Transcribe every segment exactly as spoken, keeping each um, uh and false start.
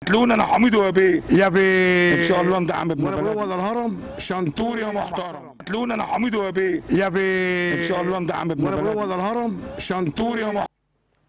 قتلونا انا حميدو يا بيه يا بيه ان شاء الله ندعم ابن وانا بقول بلدنا. ولا الهرم شنطور يا محترم قتلونا انا حميدو يا بيه يا بيه ان شاء الله ندعم ابن وانا بقول بلدنا. ولا الهرم شنطور يا محترم.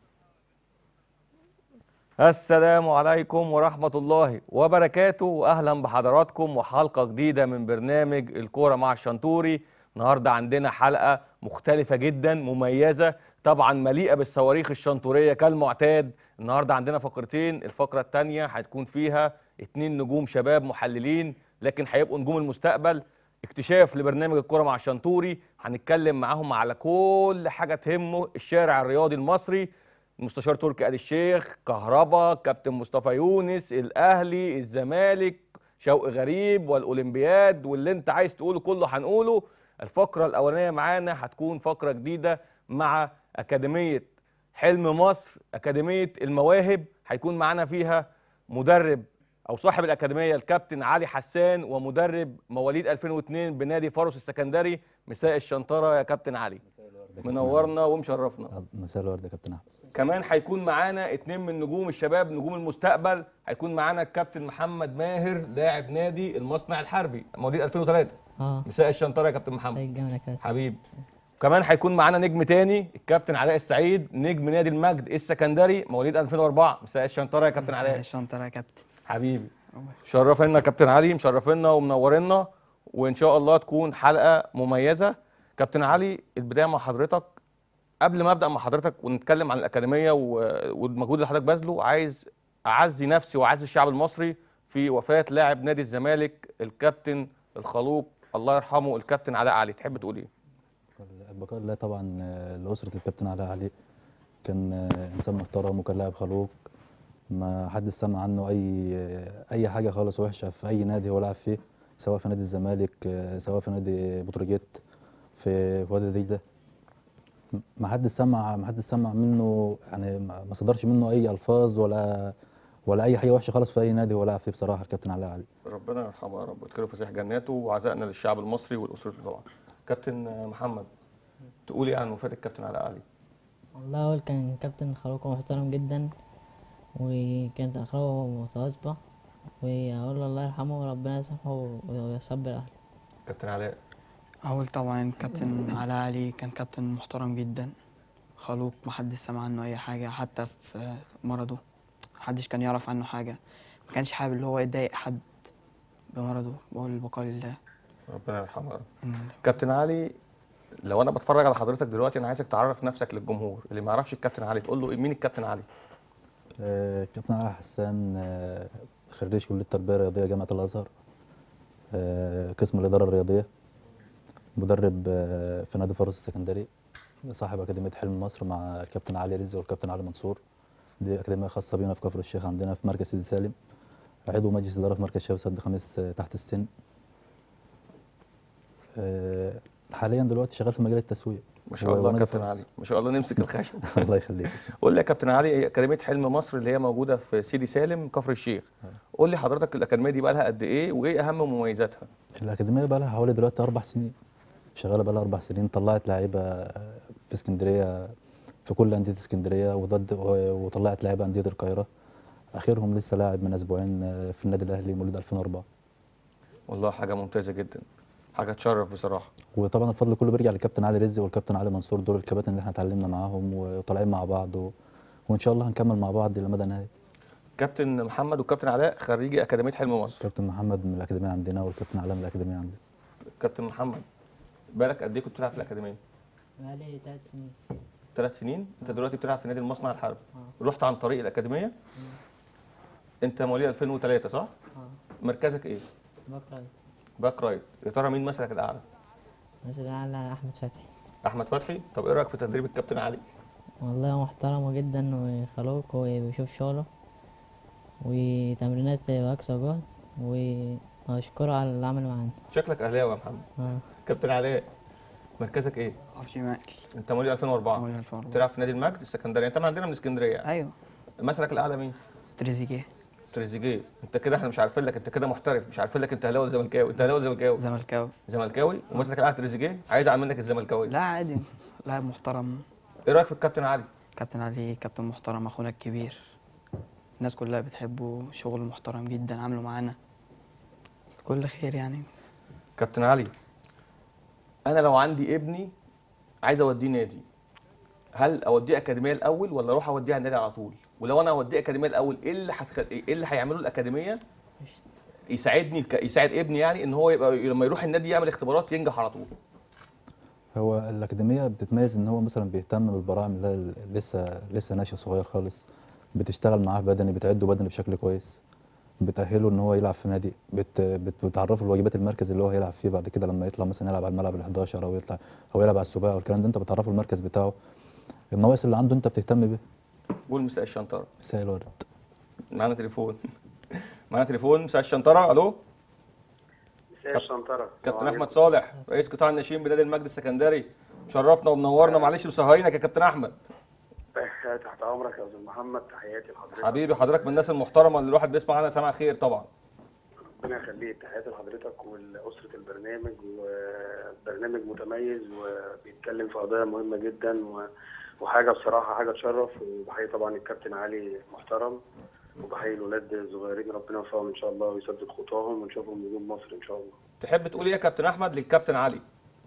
السلام عليكم ورحمة الله وبركاته، وأهلا بحضراتكم وحلقة جديدة من برنامج الكورة مع الشنطوري. النهاردة عندنا حلقة مختلفة جدا مميزة، طبعا مليئة بالصواريخ الشنطورية كالمعتاد. النهاردة عندنا فقرتين، الفقرة الثانية هتكون فيها اتنين نجوم شباب محللين، لكن هيبقوا نجوم المستقبل، اكتشاف لبرنامج الكورة مع الشنطوري. هنتكلم معاهم على كل حاجة تهمه الشارع الرياضي المصري. المستشار تركي آل الشيخ، كهربا، كابتن مصطفى يونس، الاهلي، الزمالك، شوقي غريب والاولمبياد، واللي انت عايز تقوله كله هنقوله. الفقره الاولانيه معانا هتكون فقره جديده مع اكاديميه حلم مصر، اكاديميه المواهب. هيكون معانا فيها مدرب او صاحب الاكاديميه الكابتن علي حسان، ومدرب مواليد ألفين واثنين بنادي فارس السكندري. مساء الشنطره يا كابتن علي، منورنا ومشرفنا. مساء الورد يا كابتن احمد. كمان هيكون معانا اتنين من نجوم الشباب، نجوم المستقبل. هيكون معانا الكابتن محمد ماهر، لاعب نادي المصنع الحربي مواليد ألفين وثلاثة. اه مساء الشنطره يا كابتن محمد. الجامعة كده. حبيب. كمان هيكون معانا نجم تاني، الكابتن علاء السعيد، نجم نادي المجد السكندري مواليد ألفين وأربعة. مساء الشنطره يا كابتن علاء. الشنطرة يا كابتن. حبيبي، شرفنا يا كابتن علي، مشرفنا ومنورنا، وان شاء الله تكون حلقه مميزه. كابتن علي، البدايه مع حضرتك. قبل ما ابدا مع حضرتك ونتكلم عن الاكاديميه والمجهود اللي حضرتك باذله، عايز اعزي نفسي واعزي الشعب المصري في وفاه لاعب نادي الزمالك الكابتن الخلوق الله يرحمه الكابتن علاء علي. تحب تقول ايه؟ البقاء لله طبعا لاسره الكابتن علاء علي. كان انسان محترم وكان لاعب خلوق، ما حدش سمع عنه اي اي حاجه خالص وحشه في اي نادي هو لعب فيه، سواء في نادي الزمالك سواء في نادي بتروجيت في وادي دجله. ما حدش سمع ما حدش سمع منه، يعني ما صدرش منه اي الفاظ ولا ولا اي حاجه وحشه خالص في اي نادي هو لعب فيه بصراحه الكابتن علاء علي. ربنا يرحمه يا رب ويدخله فسيح جناته، وعزائنا للشعب المصري والاسرته طبعا. كابتن محمد، تقول ايه عن وفاه الكابتن علاء علي؟ والله هو كان كابتن خلوق محترم جدا، وكانت أخلاقه متواضعة، وأقول له الله يرحمه وربنا يسامحه ويصبر أهله. كابتن علاء. أول طبعا كابتن علاء علي كان كابتن محترم جدا، خلوق، محدش سمع عنه أي حاجة، حتى في مرضه محدش كان يعرف عنه حاجة، ما كانش حابب اللي هو يضايق حد بمرضه. بقول البقاء لله. ربنا يرحمه يا رب. كابتن علي، لو انا بتفرج على حضرتك دلوقتي، انا عايزك تعرف نفسك للجمهور اللي ما يعرفش الكابتن علي، تقول له مين الكابتن علي؟ آه كابتن علي حسان، آه خريج كليه التربيه الرياضيه جامعه الازهر، آه قسم الاداره الرياضيه، مدرب آه في نادي فارس السكندري، صاحب اكاديميه حلم مصر مع الكابتن علي رزق والكابتن علي منصور. دي اكاديميه خاصه بينا في كفر الشيخ عندنا في مركز سيدي سالم، عضو مجلس اداره في مركز شباب سد خميس آه تحت السن. آه حاليا دلوقتي شغال في مجال التسويق. ما شاء الله كابتن علي، ما شاء الله، نمسك الخشب. الله يخليك. قول لي يا كابتن علي، اكاديميه حلم مصر اللي هي موجوده في سيدي سالم كفر الشيخ، قول لي حضرتك الاكاديميه دي بقى لها قد ايه وايه اهم مميزاتها؟ الاكاديميه بقى لها حوالي دلوقتي اربع سنين شغاله، بقى لها اربع سنين، طلعت لعيبه في اسكندريه في كل انديه اسكندريه، وضد وطلعت لعيبه انديه القاهره، اخرهم لسه لاعب من اسبوعين في النادي الاهلي مواليد ألفين وأربعة. والله حاجه ممتازه جدا، حاجه تشرف بصراحه. وطبعا الفضل كله بيرجع للكابتن علي رزق والكابتن علي منصور، دول الكباتن اللي احنا اتعلمنا معاهم وطالعين مع بعض و... وان شاء الله هنكمل مع بعض الى مدى النهايه. كابتن محمد والكابتن علاء خريجي اكاديميه حلم مصر. كابتن محمد من الاكاديميه عندنا والكابتن علاء من الاكاديميه عندنا. كابتن محمد، بالك قد ايه كنت بتلعب في الاكاديميه؟ بقالي ثلاث سنين. ثلاث سنين؟ انت دلوقتي بتلعب في نادي المصنع الحربي. رحت عن طريق الاكاديميه. انت مواليد ألفين وثلاثة صح؟ اه. مركزك ايه؟ باك رايت. باك رايت. يا ترى مين مسلك الاعلى؟ مثلا على أحمد فتحي. احمد فتحي. طب ايه رايك في تدريب الكابتن علي؟ والله محترم جدا وخلوق وبيشوف شغله وتمرينات بأقصى جهد، وأشكره على اللي عمله معانا. شكلك اهلاوي يا محمد. اه. كابتن علاء، مركزك ايه؟ أقف شمال. انت مواليد ألفين وأربعة. مواليد ألفين وأربعة. بتلعب في نادي المجد السكندري، انت من عندنا من اسكندريه يعني. أيوه. مسلك الاعلى مين؟ تريزيجيه. تريزيجيه. انت كده احنا مش عارفين لك، انت كده محترف، مش عارفين لك انت اهلاوي ولا زملكاوي، انت اهلاوي ولا زملكاوي؟ زملكاوي. زملكاوي ومسلك الاعلى تريزيجيه، عايز اعمل منك الزملكاوي. لا عادي، لاعب محترم. ايه رايك في الكابتن علي؟ كابتن علي كابتن محترم، أخونا الكبير. الناس كلها بتحبه، شغل محترم جدا عامله معانا كل خير يعني. كابتن علي، انا لو عندي ابني عايز اوديه نادي، هل اوديه اكاديميه الاول ولا اروح اوديه على النادي على طول؟ ولو انا اوديه اكاديميه الاول، ايه اللي هتخل... ايه اللي هيعمله الاكاديميه يساعدني ك... يساعد ابني يعني ان هو يبقى لما يروح النادي يعمل اختبارات ينجح على طول؟ هو الأكاديمية بتتميز إن هو مثلا بيهتم بالبراعم اللي هي ال- لسه لسه ناشئ صغير خالص، بتشتغل معاه بدني، بتعده بدني بشكل كويس، بتأهله إن هو يلعب في نادي، بت بت- بتعرفه الواجبات المركز اللي هو هيلعب فيه بعد كده لما يطلع مثلا يلعب على الملعب ال حداشر أو يطلع أو يلعب على السباع والكلام ده، أنت بتعرفه المركز بتاعه، النواقص اللي عنده أنت بتهتم بيه. قول مساء الشنطره. مساء الورد. معانا تليفون. معانا تليفون. مساء الشنطره. الو. مساء كاب- الشنطرة. السلام كابتن احمد عليكم. صالح، رئيس قطاع الناشئين بنادي المجد السكندري، شرفنا ومنورنا. معلش مسهرينك يا كابتن احمد. تحت امرك يا استاذ محمد، تحياتي لحضرتك. حبيبي حضرتك من الناس المحترمه اللي الواحد بيسمع عنها سمع خير طبعا. ربنا يخليك، تحياتي لحضرتك ولأسرة البرنامج، وبرنامج متميز وبيتكلم في قضايا مهمة جدا و... وحاجة بصراحة حاجة تشرف. وبحيي طبعا الكابتن علي محترم، وبحيي الولاد الصغيرين ربنا يوفقهم ان شاء الله ويسدد خطاهم ونشوفهم نجوم مصر ان شاء الله. تحب تقول ايه يا كابتن احمد للكابتن علي؟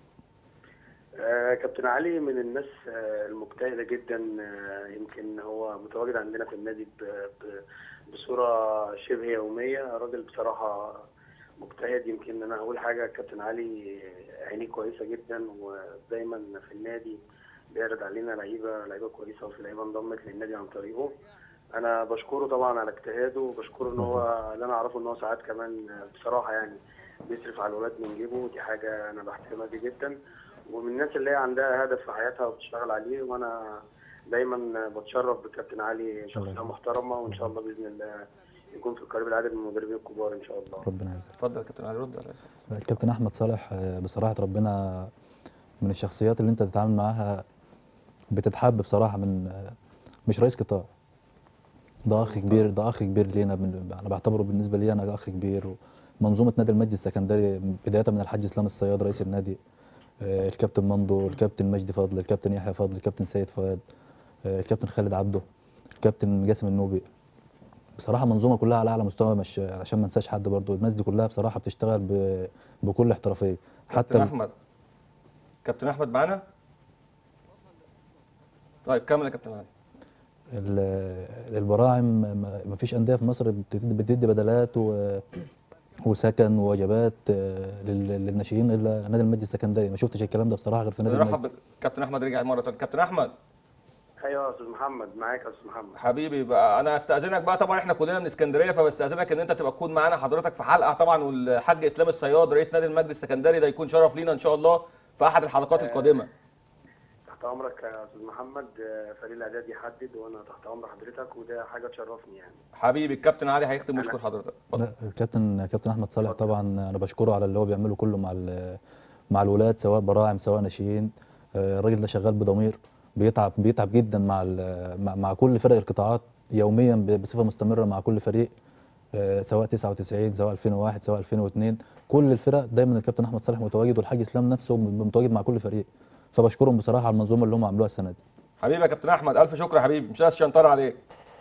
آه، كابتن علي من الناس آه، المجتهدة جدا. آه، يمكن هو متواجد عندنا في النادي ب- ب- بصورة شبه يومية. راجل بصراحة مجتهد. يمكن أنا أقول حاجة، كابتن علي عينيه كويسة جدا، ودايما في النادي بيعرض علينا لعيبة لعيبة كويسة، وفي لعيبة انضمت للنادي عن طريقه. أنا بشكره طبعا على اجتهاده، وبشكره إن هو اللي أنا أعرفه إن هو ساعات كمان بصراحة يعني بيصرف على الولاد من جيبه. دي حاجة أنا بحترمها دي جدا، ومن الناس اللي هي عندها هدف في حياتها وبتشتغل عليه. وانا دايما بتشرف بكابتن علي، شخصيه محترمه، وان شاء الله باذن الله يكون في القريب العدد من المدربين الكبار ان شاء الله. ربنا يعزك. اتفضل يا كابتن علي، رد على الأسئلة. الكابتن أحمد صالح آه، بصراحة ربنا من الشخصيات اللي أنت تتعامل معاها بتتحب بصراحة، من آه، مش رئيس قطاع، ده اخ كبير، ده اخ كبير لينا. بن- انا بعتبره بالنسبه لي انا اخ كبير. ومنظومه نادي المجد السكندري بدايه من الحاج اسلام الصياد رئيس النادي، آه، الكابتن مندو، الكابتن مجدي فضل، الكابتن يحيى فضل، الكابتن سيد فؤاد، آه، الكابتن خالد عبده، الكابتن جاسم النوبي. بصراحه منظومه كلها على اعلى مستوى، مش عشان ما انساش حد برضو. الناس دي كلها بصراحه بتشتغل ب- بكل احترافيه. حتى كابتن ال- احمد. كابتن احمد معانا؟ طيب كمل يا كابتن علي. ال- البراعم ما فيش انديه في مصر بتدي بتدي بدلات و وسكن ووجبات آه، لل- للناشئين الا نادي المجد السكندري. ما شفتش الكلام ده بصراحه غير في نادي المجد. نرحب بكابتن احمد، رجع مره ثانيه. كابتن احمد ايوه يا استاذ محمد، معاك يا استاذ محمد. حبيبي بقى، انا استاذنك بقى، طبعا احنا كلنا من اسكندريه، فبستاذنك ان انت تبقى تكون معانا حضرتك في حلقه طبعا، والحاج اسلام الصياد رئيس نادي المجد السكندري ده يكون شرف لينا ان شاء الله في احد الحلقات القادمه. تحت امرك يا استاذ محمد. آه، فريق الاعداد يحدد وانا تحت امر حضرتك، وده حاجه تشرفني يعني. حبيبي الكابتن علي هيختم ويشكر حضرتك. اتفضل. لا، الكابتن كابتن احمد صالح طبعا انا بشكره على اللي هو بيعمله كله مع ال- مع الولاد، سواء براعم سواء ناشئين. آه، الراجل ده شغال بضمير، بيتعب بيتعب جدا مع ال- مع, مع كل فرق القطاعات يوميا ب- بصفه مستمره مع كل فريق، آه، سواء تسعة وتسعين سواء ألفين وواحد سواء ألفين واثنين، كل الفرق دايما الكابتن احمد صالح متواجد، والحاج اسلام نفسه متواجد مع كل فريق. فبشكرهم بصراحه على المنظومه اللي هم عملوها السنه دي. حبيبي يا كابتن احمد، الف شكر يا حبيبي، مش قاسي شنطره عليك.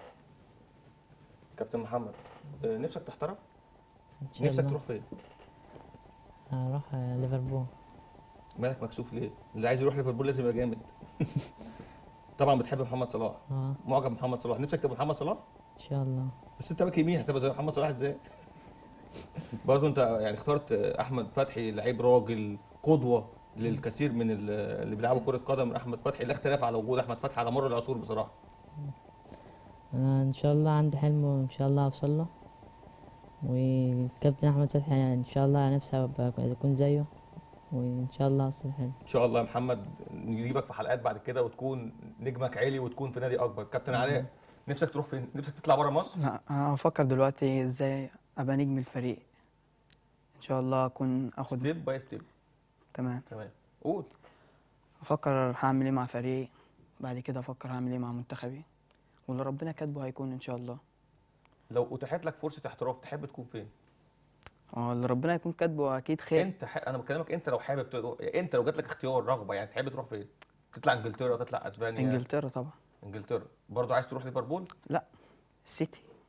كابتن محمد، آه، نفسك تحترف؟ ان شاء نفسك الله تروح فين؟ هروح آه، ليفربول. مالك مكسوف ليه؟ اللي عايز يروح ليفربول لازم يبقى جامد. طبعا بتحب محمد صلاح، اه معجب بمحمد صلاح، نفسك تبقى محمد صلاح؟ ان شاء الله. بس انت باك يمين، هتبقى زي محمد صلاح ازاي؟ برضه انت يعني اخترت احمد فتحي، لعيب راجل قدوه للكثير من ال- اللي بيلعبوا كره قدم. احمد فتحي لا اختلاف على وجود احمد فتحي على مر العصور بصراحه. انا ان شاء الله عندي حلم وان شاء الله اوصل له، والكابتن احمد فتحي يعني ان شاء الله نفسي ابقى اكون زيه، وان شاء الله اوصل الحلم. ان شاء الله يا محمد نجيبك في حلقات بعد كده وتكون نجمك عالي وتكون في نادي اكبر. كابتن علاء، نفسك تروح فين؟ نفسك تطلع بره مصر؟ لا، انا بفكر دلوقتي ازاي ابقى نجم الفريق. ان شاء الله اكون اخد. ستيب باي ستيب. تمام. تمام، قول. افكر هعمل ايه مع فريق، بعد كده افكر هعمل ايه مع منتخبي، واللي ربنا كاتبه هيكون ان شاء الله. لو اتاحت لك فرصه احتراف تحب تكون فين؟ اه، اللي ربنا يكون كاتبه اكيد خير. انت ح... انا بكلمك انت لو حابب ت... انت لو جات لك اختيار رغبه يعني تحب تروح فين؟ تطلع انجلترا، تطلع اسبانيا؟ انجلترا طبعا. انجلترا. برضه عايز تروح ليفربول؟ لا، السيتي.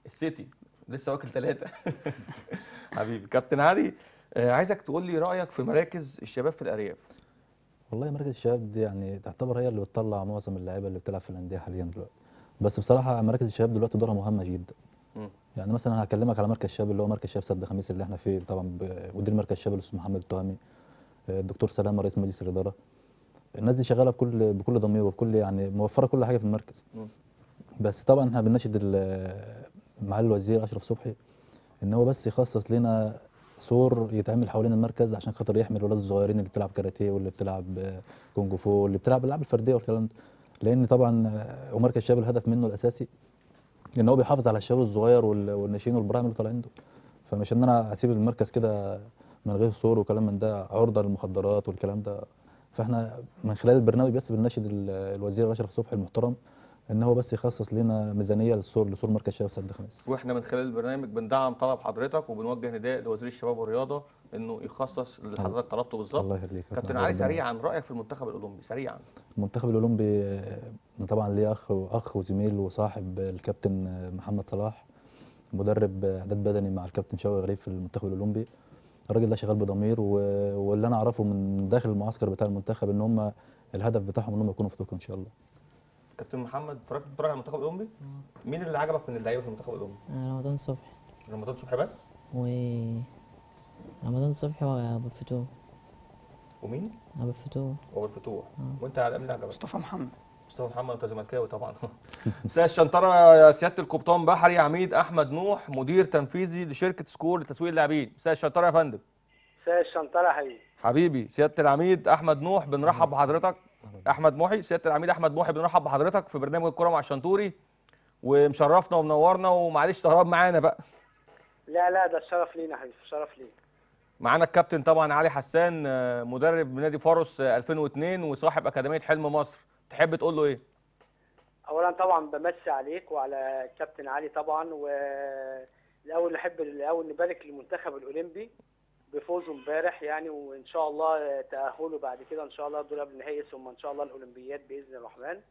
السيتي لسه واكل ثلاثه. حبيبي كابتن علي، آه، عايزك تقول لي رايك في مراكز الشباب في الارياف. والله مراكز الشباب دي يعني تعتبر هي اللي بتطلع معظم اللعيبه اللي بتلعب في الانديه حاليا دلوقتي. بس بصراحه مراكز الشباب دلوقتي دورها مهمه جدا. مم. يعني مثلا انا هكلمك على مركز الشباب اللي هو مركز شباب سد خميس اللي احنا فيه طبعا، مدير مركز الشباب الاستاذ محمد التهامي، الدكتور سلامه رئيس مجلس الاداره. الناس دي شغاله بكل بكل ضمير وبكل يعني موفره كل حاجه في المركز. مم. بس طبعا احنا بنناشد ال- معالي الوزير اشرف صبحي ان هو بس يخصص لنا سور يتعمل حوالين المركز عشان خاطر يحمي الولاد الصغيرين اللي بتلعب كاراتيه واللي بتلعب كونج فو واللي بتلعب الالعاب الفرديه والكلام ده. لان طبعا ومركز الشباب الهدف منه الاساسي ان هو بيحافظ على الشباب الصغير وال- والناشئين والبراعم اللي طالعين دول. فمش ان انا اسيب المركز كده من غير سور وكلام من ده عرضه للمخدرات والكلام ده. فاحنا من خلال البرنامج بس بنناشد ال- الوزير اشرف صبحي المحترم ان هو بس يخصص لنا ميزانيه للسور لسور مركز شباب سد خميس. واحنا من خلال البرنامج بندعم طلب حضرتك وبنوجه نداء لوزير الشباب والرياضه انه يخصص اللي حضرتك طلبته بالظبط. الله يخليك. كابتن علي، سريعا رايك في المنتخب الاولمبي سريعا. المنتخب الاولمبي آه، طبعا ليه اخ واخ وزميل وصاحب الكابتن آه، محمد صلاح، مدرب آه، اعداد بدني مع الكابتن شوقي غريب في المنتخب الاولمبي. الراجل ده شغال بضمير و... واللي انا اعرفه من داخل المعسكر بتاع المنتخب ان هم الهدف بتاعهم ان هم يكونوا في طوكيو ان شاء الله. كابتن محمد، اتفرجت بتتفرج على المنتخب الاولمبي؟ مين اللي عجبك من اللعيبه في المنتخب الاولمبي؟ آه، رمضان صبحي رمضان صبحي بس؟ و رمضان صبحي وأبو الفتوح. ومين؟ أبو الفتوح. هو الفتوح. وانت على مين اللي عجبك؟ مصطفى محمد. مصطفى محمد، انت زملكاوي طبعا. مساء الشنطره يا سياده القبطان بحري عميد احمد نوح، مدير تنفيذي لشركه سكور لتسويق اللاعبين. مساء الشنطره يا فندم. مساء الشنطره يا حبيبي. حبيبي سياده العميد احمد نوح بنرحب بحضرتك. احمد محي، سياده العميد احمد محي بنرحب بحضرتك في برنامج الكره مع الشنطوري، ومشرفنا ومنورنا، ومعلش سهران معانا بقى. لا لا ده الشرف لينا يا حبيبي، الشرف لينا. معانا الكابتن طبعا علي حسان، آه، مدرب نادي فاروس آه، ألفين واثنين وصاحب اكاديميه حلم مصر. تحب تقول له ايه؟ اولا طبعا بمسي عليك وعلى الكابتن علي طبعا، والاول نحب الاول نبارك للمنتخب الاولمبي بفوزه امبارح يعني، وان شاء الله تاهله بعد كده ان شاء الله دور قبل النهائي ثم ان شاء الله الاولمبياد باذن الرحمن.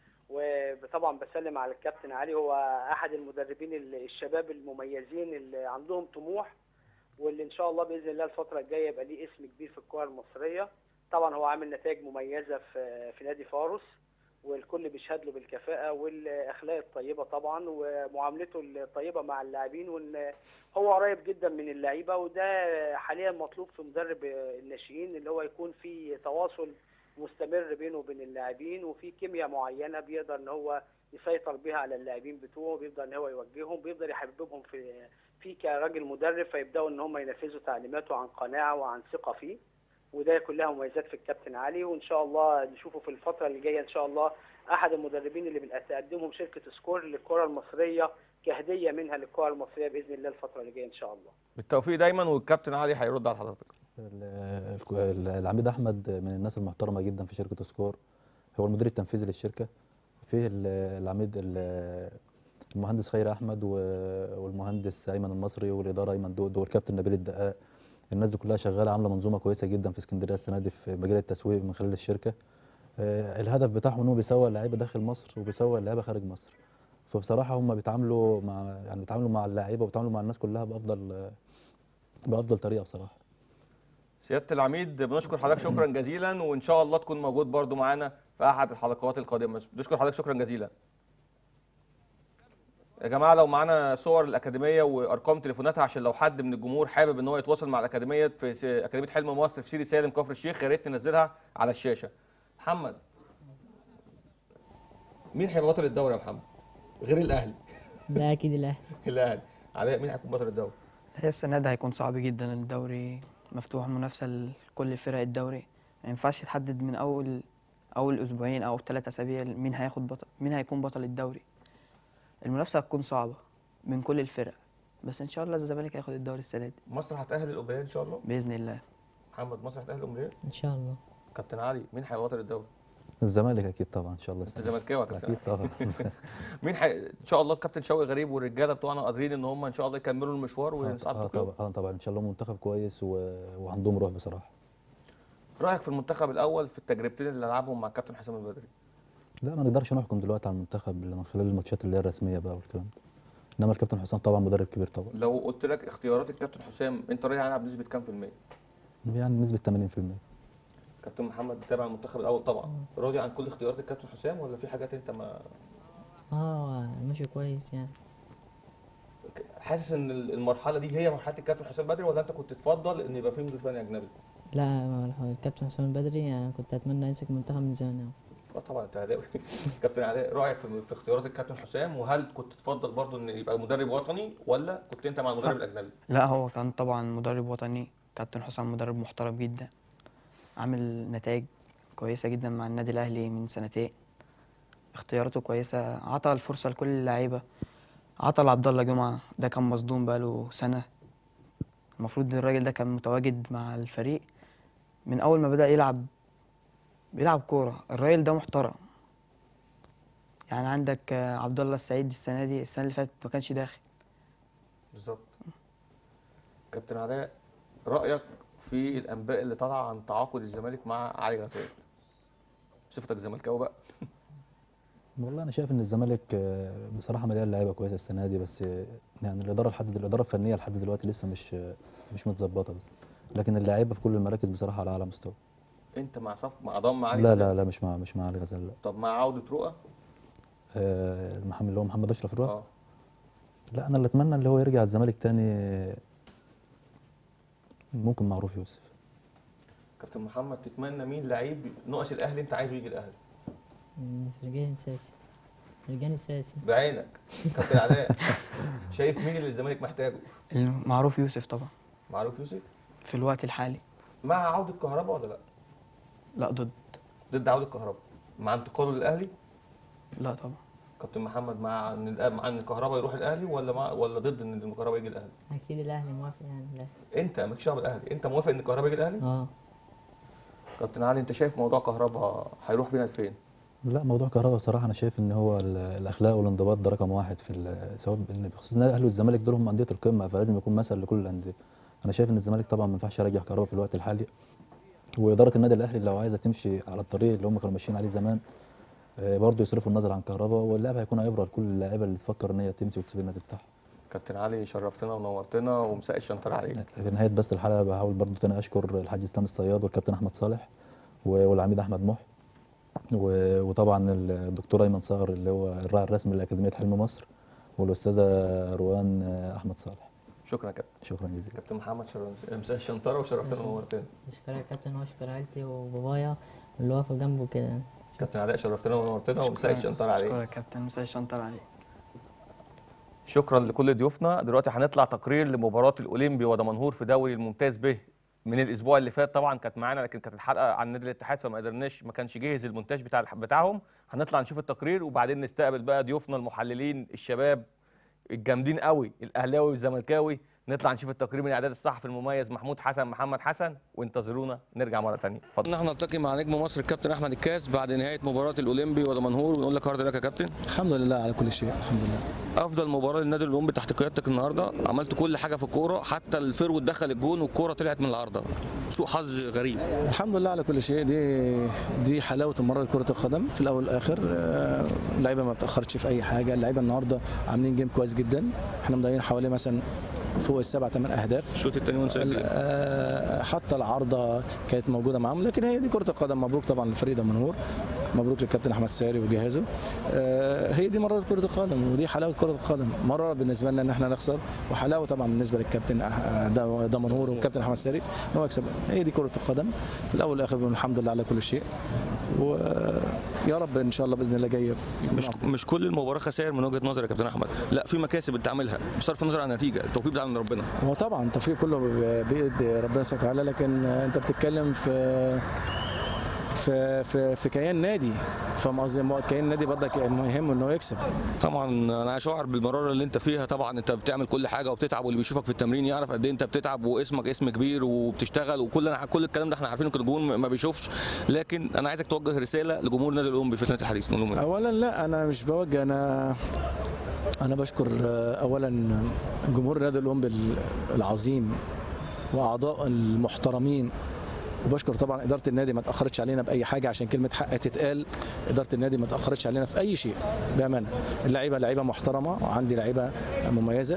وطبعا بسلم على الكابتن علي، هو احد المدربين الشباب المميزين اللي عندهم طموح، واللي ان شاء الله باذن الله الفتره الجايه يبقى ليه اسم كبير في الكره المصريه. طبعا هو عامل نتائج مميزه في في نادي فاروس، والكل بيشهد له بالكفاءه والاخلاق الطيبه طبعا ومعاملته الطيبه مع اللاعبين، وان هو قريب جدا من اللعيبه، وده حاليا مطلوب في مدرب الناشئين، اللي هو يكون في تواصل مستمر بينه وبين اللاعبين، وفي كيمياء معينه بيقدر ان هو يسيطر بيها على اللاعبين بتوعه، بيقدر ان هو يوجههم، بيقدر يحببهم في في كراجل مدرب، فيبداوا ان هم ينفذوا تعليماته عن قناعه وعن ثقه فيه. وده كلها مميزات في الكابتن علي، وان شاء الله نشوفه في الفتره اللي جايه ان شاء الله احد المدربين اللي بتقدمهم شركه سكور للكره المصريه كهديه منها للكره المصريه باذن الله الفتره اللي جايه ان شاء الله. بالتوفيق دايما، والكابتن علي هيرد على حضرتك. ال- ال- العميد احمد من الناس المحترمه جدا في شركه سكور، هو المدير التنفيذي للشركه. فيه ال- العميد ال- المهندس خيري احمد و- والمهندس ايمن المصري والاداره ايمن دود والكابتن نبيل الدقاق. الناس دي كلها شغاله عامله منظومه كويسه جدا في اسكندريه السنه دي في مجال التسويق من خلال الشركه. آه، الهدف بتاعهم ان هو بيسوق اللعيبه داخل مصر وبيسوق اللعيبه خارج مصر. فبصراحه هم بيتعاملوا مع يعني بيتعاملوا مع اللعيبه وبيتعاملوا مع الناس كلها بافضل بافضل طريقه بصراحه. سياده العميد بنشكر حضرتك شكرا جزيلا، وان شاء الله تكون موجود برضو معانا في احد الحلقات القادمه. بنشكر حضرتك شكرا جزيلا. يا جماعه لو معانا صور الاكاديميه وارقام تليفوناتها عشان لو حد من الجمهور حابب ان هو يتواصل مع الاكاديميه في س- اكاديميه حلم مصر في سيدي سالم كفر الشيخ، يا ريت ننزلها على الشاشه. محمد، مين هيبقى بطل الدوري يا محمد غير الاهلي؟ لا أكيد الأهلي. الاهلي. علاء، مين هيكون بطل الدوري؟ هي السنة دي هيكون صعب جدا، الدوري مفتوح المنافسة لكل فرق الدوري، ما ينفعش تحدد من أول أول أسبوعين أو ثلاث أسابيع مين هياخد بطل، مين هيكون بطل الدوري. المنافسة هتكون صعبة من كل الفرق، بس إن شاء الله الزمالك هياخد الدوري السنة دي مصر هتأهل الأولمبياد إن شاء الله؟ بإذن الله. محمد، مصر هتأهل الأولمبياد؟ إن شاء الله. كابتن علي، مين هيبقى بطل الدوري؟ الزمالك اكيد طبعا ان شاء الله. انت زملكاوي يا كابتن اكيد طبعا. مين حي... ان شاء الله الكابتن شوقي غريب والرجاله بتوعنا قادرين ان هم ان شاء الله يكملوا المشوار ويصعدوا اه طوكيو. طبعا اه طبعا ان شاء الله منتخب كويس و... وعندهم روح بصراحه. رايك في المنتخب الاول في التجربتين اللي لعبهم مع الكابتن حسام البدري؟ لا ما نقدرش نحكم دلوقتي على المنتخب إلا من خلال الماتشات اللي هي الرسميه بقى والكلام ده. انما الكابتن حسام طبعا مدرب كبير طبعا، لو قلت لك اختيارات الكابتن حسام انت راضي عنها بنسبه كام في الميه؟ يعني بنسبه ثمانين في المية. كابتن محمد تابع المنتخب الاول طبعا، راضي عن كل اختيارات الكابتن حسام ولا في حاجات انت ما اه ماشي كويس يعني. حاسس ان المرحله دي هي مرحله الكابتن حسام بدري، ولا انت كنت تفضل ان يبقى في مدير فني اجنبي؟ لا ما الح- الكابتن حسام البدري يعني كنت اتمنى يمسك المنتخب من زمان أوي. اه طبعا انت اهلاوي. كابتن علاء، رايك في في اختيارات الكابتن حسام، وهل كنت تفضل برضه ان يبقى مدرب وطني ولا كنت انت مع المدرب الاجنبي؟ لا هو كان طبعا مدرب وطني. كابتن حسام مدرب محترم جدا، عامل نتائج كويسة جدا مع النادي الأهلي من سنتين. اختياراته كويسة، عطى الفرصة لكل اللعيبة. عطى لعبد الله جمعة، ده كان مصدوم بقاله سنة. المفروض الراجل ده كان متواجد مع الفريق من أول ما بدأ يلعب بيلعب كورة. الراجل ده محترم. يعني عندك آه، عبد الله السعيد السنة دي السنة اللي فاتت ما كانش داخل. بالظبط. كابتن علاء، رايك في الانباء اللي طالعه عن تعاقد الزمالك مع علي غزال؟ صفتك زملكاوي بقى. والله انا شايف ان الزمالك آه، بصراحه مليان لعيبه كويسه السنه دي، بس آه، يعني الاداره لحد الاداره الفنيه لحد دلوقتي لسه مش آه، مش متظبطه بس، لكن اللعيبه في كل المراكز بصراحه على اعلى مستوى. انت مع صف مع ضم علي لا غزال؟ لا لا مش مع مش مع علي غزال لا. طب مع عوده رؤى؟ آه، محمد اللي هو محمد اشرف روح. اه لا انا اللي اتمنى اللي هو يرجع الزمالك تاني، آه، ممكن معروف يوسف. كابتن محمد، تتمنى مين لعيب ناقص الاهلي انت عايزه يجي الاهلي؟ مم، فرجاني ساسي. فرجاني ساسي. بعينك. كابتن علاء، شايف مين اللي الزمالك محتاجه؟ معروف يوسف طبعا معروف يوسف؟ في الوقت الحالي. مع عوده كهربا ولا لا؟ لا ضد. ضد عوده كهربا مع انتقاله للاهلي؟ لا طبعا. كابتن محمد، مع ان الأ- مع ان كهربا يروح الاهلي ولا مع ولا ضد ان كهربا يجي الاهلي؟ اكيد الاهلي موافق يعني الاهلي. انت مالكش دعوه بالاهلي، انت موافق ان كهربا يجي الاهلي؟ اه. كابتن علي، انت شايف موضوع كهربا هيروح بينا لفين؟ لا موضوع كهربا بصراحه انا شايف ان هو ال- الاخلاق والانضباط ده رقم واحد في ال- سواء إن بخصوص النادي الاهلي والزمالك دول هم انديه القمه، فلازم يكون مثل لكل الانديه. انا شايف ان الزمالك طبعا ما ينفعش يرجع كهربا في الوقت الحالي، واداره النادي الاهلي لو عايزه تمشي على الطريق اللي هم كانوا ماشيين عليه زمان آه، برضه يصرفوا النظر عن كهربا، واللاعب هيكون عبره لكل اللاعيبه اللي تفكر ان هي تمشي وتسيب النادي بتاعها. كابتن علي، شرفتنا ونورتنا ومساء الشنطر عليك. في نهايه بس الحلقه بحاول برضه تاني اشكر الحاج اسلام الصياد والكابتن احمد صالح و- والعميد احمد محي و- وطبعا الدكتور ايمن صقر اللي هو الراعي الرسمي لاكاديميه حلم مصر، والاستاذه روان احمد صالح. شكرا يا كابتن. شكرا جزيلا. كابتن محمد، شرف- مساء الشنطره وشرفتنا ونورتنا. اشكرك يا كابتن واشكر عيلتي وبابايا اللي واقف جنبه كده يعني. كابتن علاء، شرفتنا ونورتنا ومساء الشنطر عليك. شكرا يا كابتن، مساء الشنطر عليك. شكرا لكل ضيوفنا. دلوقتي هنطلع تقرير لمباراه الاولمبي ودمنهور في دوري الممتاز به من الاسبوع اللي فات. طبعا كانت معانا لكن كانت الحلقه عن نادي الاتحاد فما قدرناش، ما كانش جاهز المونتاج بتاع بتاعهم. هنطلع نشوف التقرير وبعدين نستقبل بقى ضيوفنا المحللين الشباب الجامدين قوي، الاهلاوي والزملكاوي. نطلع نشوف التقرير من اعداد الصحفي المميز محمود حسن محمد حسن، وانتظرونا نرجع مره ثانيه. اتفضل. نحن نلتقي مع نجم مصر الكابتن احمد الكاس بعد نهايه مباراه الاولمبي ودمنهور، ونقول لك هارد لك يا كابتن. الحمد لله على كل شيء، الحمد لله. افضل مباراه للنادي الاولمبي تحت قيادتك النهارده، عملت كل حاجه في الكوره، حتى الفرود دخل الجون والكوره طلعت من العارضه. سوء حظ غريب. الحمد لله على كل شيء. دي دي حلاوه المره كره القدم في الاول والاخر. آه، اللعيبه ما تاخرتش في اي حاجه. اللعيبه النهارده عاملين جيم كويس جدا. احنا مضيعين حوالي مثلا فوق السبع ثمان اهداف. الشوط الثاني ونسجل. آه، حتى العارضه كانت موجوده معاهم، لكن هي دي كره القدم. مبروك طبعا للفريق دمنهور، مبروك للكابتن احمد ساري وجهازه. آه، هي دي مرات كره القدم ودي حلاوه كره القدم. مره بالنسبه لنا ان احنا نخسر، وحلاوه طبعا بالنسبه للكابتن دمنهور والكابتن احمد ساري ان هو يكسب. هي دي كره القدم. في الاول والاخر الحمد لله على كل شيء، ويا رب ان شاء الله باذن الله جاي مش مش كل المباراه خسائر من وجهه نظري يا كابتن احمد، لا في مكاسب انت عاملها بصرف النظر عن النتيجه، التوفيق بتاع من ربنا. هو طبعا التوفيق كله بايد ربنا سبحانه وتعالى، لكن انت بتتكلم في في في في كيان نادي، فاهم قصدي؟ كيان نادي برضك مهم انه يكسب. طبعا انا اشعر بالمراره اللي انت فيها. طبعا انت بتعمل كل حاجه وبتتعب، واللي بيشوفك في التمرين يعرف قد ايه انت بتتعب، واسمك اسم كبير وبتشتغل، وكل كل الكلام ده احنا عارفينه، كان الجمهور ما بيشوفش. لكن انا عايزك توجه رساله لجمهور النادي الاولمبي في سنه الحديث. اولا لا انا مش بوجه، انا انا بشكر اولا جمهور النادي الاولمبي العظيم واعضاء المحترمين وبشكر طبعا اداره النادي ما اتاخرتش علينا باي حاجه، عشان كلمه حق تتقال، اداره النادي ما اتاخرتش علينا في اي شيء بامانه. اللعيبه لعيبه محترمه وعندي لعيبه مميزه.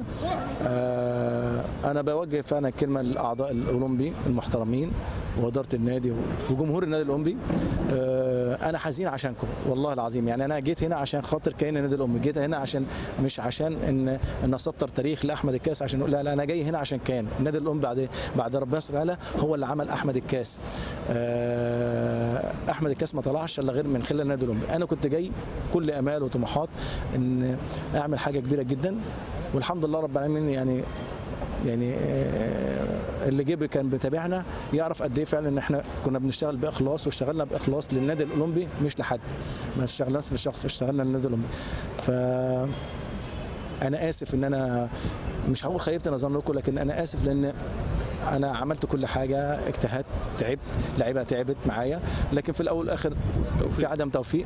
آه انا بوجه فعلا كلمه لاعضاء الاولمبي المحترمين واداره النادي وجمهور النادي الاولمبي. آه انا حزين عشانكم والله العظيم، يعني انا جيت هنا عشان خاطر كيان النادي الاولمبي، جيت هنا عشان مش عشان ان ان اسطر تاريخ لاحمد الكاس عشان لا لا انا جاي هنا عشان كيان النادي الاولمبي بعد بعد ربنا سبحانه وتعالى هو اللي عمل احمد الكاس. آه احمد الكاس ما طلعش الا غير من خلال النادي الاولمبي. انا كنت جاي كل امال وطموحات ان اعمل حاجه كبيره جدا، والحمد لله رب العالمين. يعني يعني اللي جه كان بيتابعنا يعرف قد ايه فعلا ان احنا كنا بنشتغل باخلاص، واشتغلنا باخلاص للنادي الاولمبي مش لحد، ما اشتغلناش لشخص، اشتغلنا للنادي الاولمبي. ف انا اسف ان انا مش هقول خيبت نظركم، لكن انا اسف لان انا عملت كل حاجه، اجتهدت، تعبت، لعيبه تعبت معايا، لكن في الاول والاخر في عدم توفيق.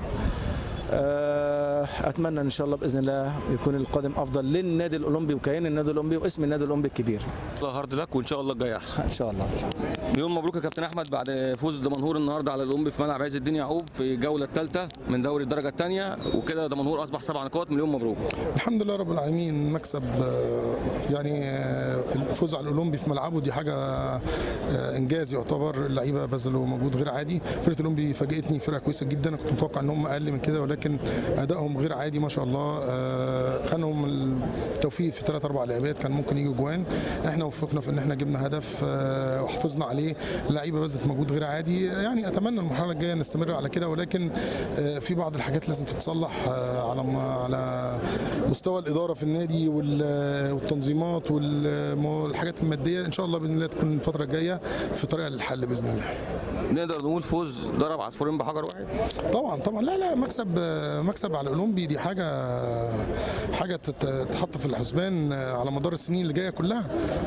اتمنى ان شاء الله باذن الله يكون القادم افضل للنادي الاولمبي وكيان النادي الاولمبي واسم النادي الاولمبي الكبير. الله هارد لك وان شاء الله الجاي احسن ان شاء الله. مليون مبروك يا كابتن احمد بعد فوز دمنهور النهارده على الاولمبي في ملعب عز الدين يعقوب في الجوله الثالثه من دوري الدرجه الثانيه، وكده دمنهور اصبح سبع نقاط. مليون مبروك. الحمد لله رب العالمين، مكسب يعني الفوز على الاولمبي في ملعبه دي حاجه انجاز يعتبر. اللعيبه بذلوا مجهود غير عادي. فرقه الاولمبي فاجئتني، فرقه كويسه جدا، كنت متوقع ان هم اقل من كده ولكن ادائهم غير عادي ما شاء الله. خانهم التوفيق في ثلاث اربع لعبات كان ممكن يجوا جوان، احنا وفقنا في ان احنا جبنا هدف وحافظنا عليه. اللعيبه بذلت مجهود غير عادي. يعني اتمنى المرحله الجايه نستمر على كده، ولكن في بعض الحاجات لازم تتصلح على على مستوى الاداره في النادي والتنظيمات والحاجات الماديه. ان شاء الله باذن الله تكون الفتره الجايه في طريقه للحل باذن الله. نقدر نقول فوز ضرب عصفورين بحجر واحد. طبعا طبعا لا لا مكسب مكسب على الاولمبي دي حاجه حاجه تتحط في الحسبان على مدار السنين اللي جايه كلها.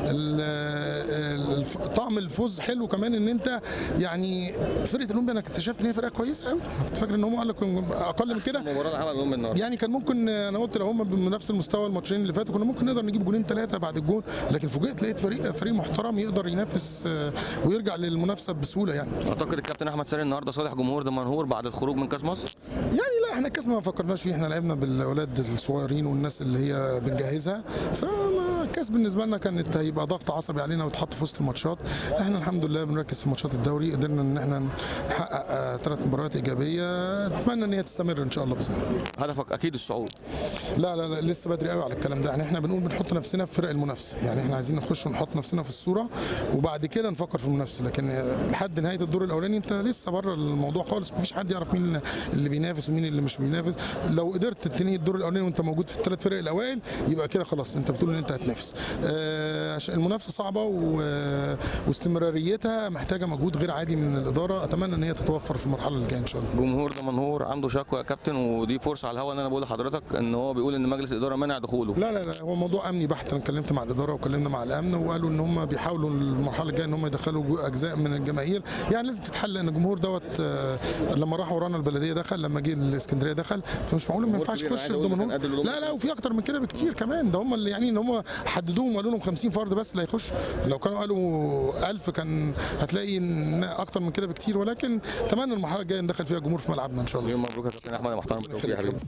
طعم الفوز حلو كمان ان انت يعني فرقه الاولمبي انا اكتشفت ان هي فرقه كويسه قوي. كنت فاكر ان هم قال لك اقل من كده. المباراه اللي عملوا النهارده يعني كان ممكن انا قلت لو هم بنفس المستوى الماتشين اللي فاتوا كنا ممكن نقدر نجيب جولين ثلاثه بعد الجول، لكن فوجئت لقيت فريق فريق محترم يقدر ينافس ويرجع للمنافسه بسهوله. يعني اعتقد الكابتن احمد ساري النهارده صالح جمهور دمنهور بعد الخروج من كاس مصر. يعني لا احنا الكاس ما فكرناش فيه، احنا لعبنا بالاولاد الصغيرين والناس اللي هي بنجهزها، فما الكاس بالنسبه لنا كانت هيبقى ضغط عصبي علينا وتحط في وسط الماتشات. احنا الحمد لله بنركز في ماتشات الدوري، قدرنا ان احنا نحقق ثلاث مباريات ايجابيه، اتمنى ان هي تستمر ان شاء الله باذن الله. هدفك اكيد الصعود. لا لا لا لسه بدري قوي على الكلام ده. يعني احنا بنقول بنحط نفسنا في فرق المنافسه، يعني احنا عايزين نخش ونحط نفسنا في الصوره وبعد كده نفكر في المنافسه، لكن لحد نهايه الدور الاولاني انت لسه بره الموضوع خالص، مفيش حد يعرف مين اللي بينافس ومين اللي مش بينافس. لو قدرت تنهي الدور الاولاني وانت موجود في الثلاث فرق الاوائل يبقى كده خلاص انت بتقول ان انت هتنافس. آه عشان المنافسه صعبه و... واستمراريتها محتاجه مجهود غير عادي من الاداره، اتمنى ان هي تتوفر في المرحله اللي جايه ان شاء الله. جمهور دمنهور عنده شكوى يا كابتن، ودي فرصه على الهواء ان انا بقول لحضرتك ان هو بيقول ان مجلس الاداره منع دخوله. لا لا لا هو موضوع امني بحت. انا اتكلمت مع الاداره وكلمنا مع الامن وقالوا ان هم بيحاولوا المرحله الجايه ان هم يدخلوا اجزاء من الجماهير، يعني لازم تتحل لان الجمهور دوت لما راح ورانا البلديه دخل، لما جه الاسكندريه دخل، فمش معقول ما ينفعش يخش في دمنهور. لا لا وفي اكتر من كده بكتير كمان، ده هم اللي يعني ان هم حددوهم وقالوا لهم خمسين فرد بس اللي هيخش، لو كانوا قالوا ألف كان هتلاقي اكتر من كده بكتير، ولكن اتمنى المرحله الجايه ندخل فيها جمهور في ملعبنا ان شاء الله. يوم مبروك يا كابتن احمد يا محترم، بالتوفيق يا حبيبي.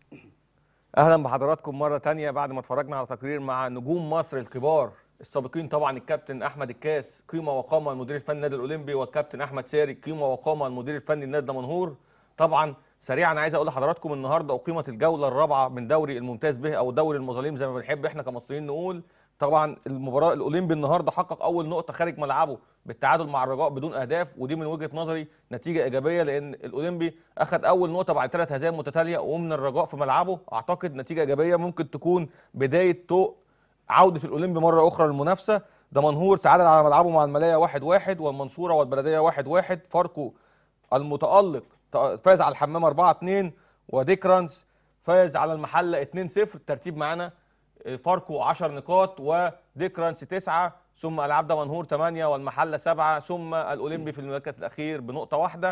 اهلا بحضراتكم مره ثانيه بعد ما اتفرجنا على تقرير مع نجوم مصر الكبار السابقين، طبعا الكابتن احمد الكاس قيمه وقامه المدير الفني النادي الاولمبي، والكابتن احمد ساري قيمه وقامه المدير الفني لنادي دمنهور. طبعا سريعا عايز اقول لحضراتكم النهارده اقيمت الجوله الرابعه من دوري الممتاز به او دوري المظالم زي ما بنحب احنا كمصريين نقول. طبعا المباراه الاولمبي النهارده حقق اول نقطه خارج ملعبه بالتعادل مع الرجاء بدون اهداف، ودي من وجهه نظري نتيجه ايجابيه لان الاولمبي اخذ اول نقطه بعد ثلاث هزائم متتاليه، ومن الرجاء في ملعبه اعتقد نتيجه ايجابيه ممكن تكون بدايه طوق عوده الاولمبي مره اخرى للمنافسه. دمنهور تعادل على ملعبه مع الماليه واحد واحد، والمنصوره والبلديه واحد واحد. فاركو المتالق فاز على الحمام أربعة اثنين، وديكرانس فاز على المحله اثنين صفر. الترتيب معانا فاركو عشر نقاط وديكرانس تسعة، ثم العاب دمنهور ثمانية والمحله سبعة، ثم الاولمبي في المركز الاخير بنقطه واحده.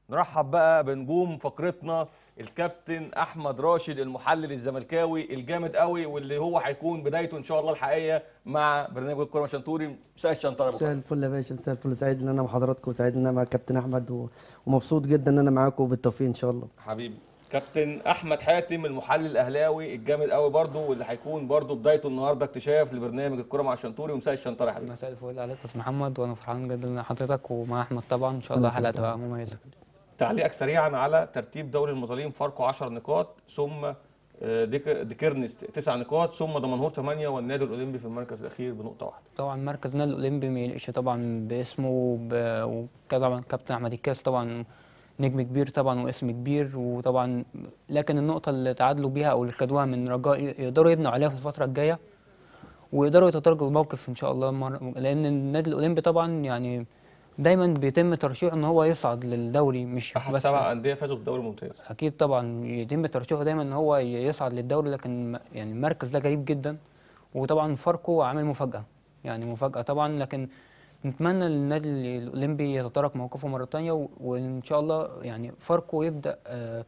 نرحب بقى بنجوم فقرتنا الكابتن احمد راشد المحلل الزملكاوي الجامد قوي، واللي هو هيكون بدايته ان شاء الله الحقيقيه مع برنامج الكره مع شنتوري. مساء الشنطره. مساء الفل يا باشا، مساء الفل. سعيد ان انا مع حضراتكم وسعيد ان انا مع كابتن احمد و... ومبسوط جدا ان انا معاكم وبالتوفيق ان شاء الله. حبيبي كابتن احمد حاتم المحلل الاهلاوي الجامد قوي برضه، واللي هيكون برضه بدايته النهارده اكتشاف لبرنامج الكره مع شنتوري. ومساء الشنطره يا حبيبي. مساء الفل عليك يا استاذ محمد، وانا فرحان جدا ان حضرتك ومع احمد طبعا. ان شاء الله حلقه تبقى مميزه. تعليقك سريعا على ترتيب دوري المظالم. فاركو عشر نقاط، ثم ديك ديكيرنس تسع نقاط، ثم دمنهور ثمانية، والنادي الاولمبي في المركز الاخير بنقطه واحده. طبعا مركز النادي الاولمبي ما يليقش طبعا باسمه وب... وطبعا كابتن احمد الكاس طبعا نجم كبير طبعا واسم كبير، وطبعا لكن النقطه اللي تعادلوا بيها او اللي خدوها من رجاء يقدروا يبنوا عليها في الفتره الجايه ويقدروا يتدرجوا الموقف ان شاء الله مر... لان النادي الاولمبي طبعا يعني دايما بيتم ترشيحه ان هو يصعد للدوري، مش احد بس سبع انديه فازوا بالدوري الممتاز. اكيد طبعا يتم ترشيحه دايما ان هو يصعد للدوري، لكن يعني المركز ده غريب جدا. وطبعا فاركو عامل مفاجاه، يعني مفاجاه طبعا، لكن نتمنى النادي الاولمبي يتدارك موقفه مره ثانيه، وان شاء الله يعني فاركو يبدا آه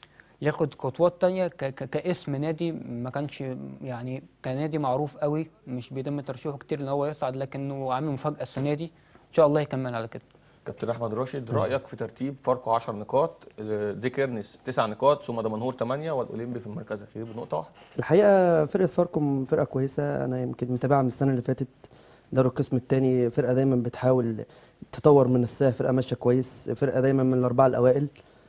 ياخد خطوات ثانيه كاسم نادي ما كانش يعني كنادي معروف قوي، مش بيتم ترشيحه كتير ان هو يصعد، لكنه عامل مفاجاه السنه دي ان شاء الله يكمل على كده. كابتن احمد راشد، رايك في ترتيب فاركو عشر نقاط، ديكيرنس تسع نقاط، ثم دمنهور ثمانية، والاولمبي في المركز الاخير بنقطه واحده. الحقيقه فرقه فاركو فرقه كويسه، انا يمكن متابعها من السنه اللي فاتت. دوري القسم الثاني فرقه دايما بتحاول تطور من نفسها، فرقه ماشيه كويس، فرقه دايما من الاربعه الاوائل.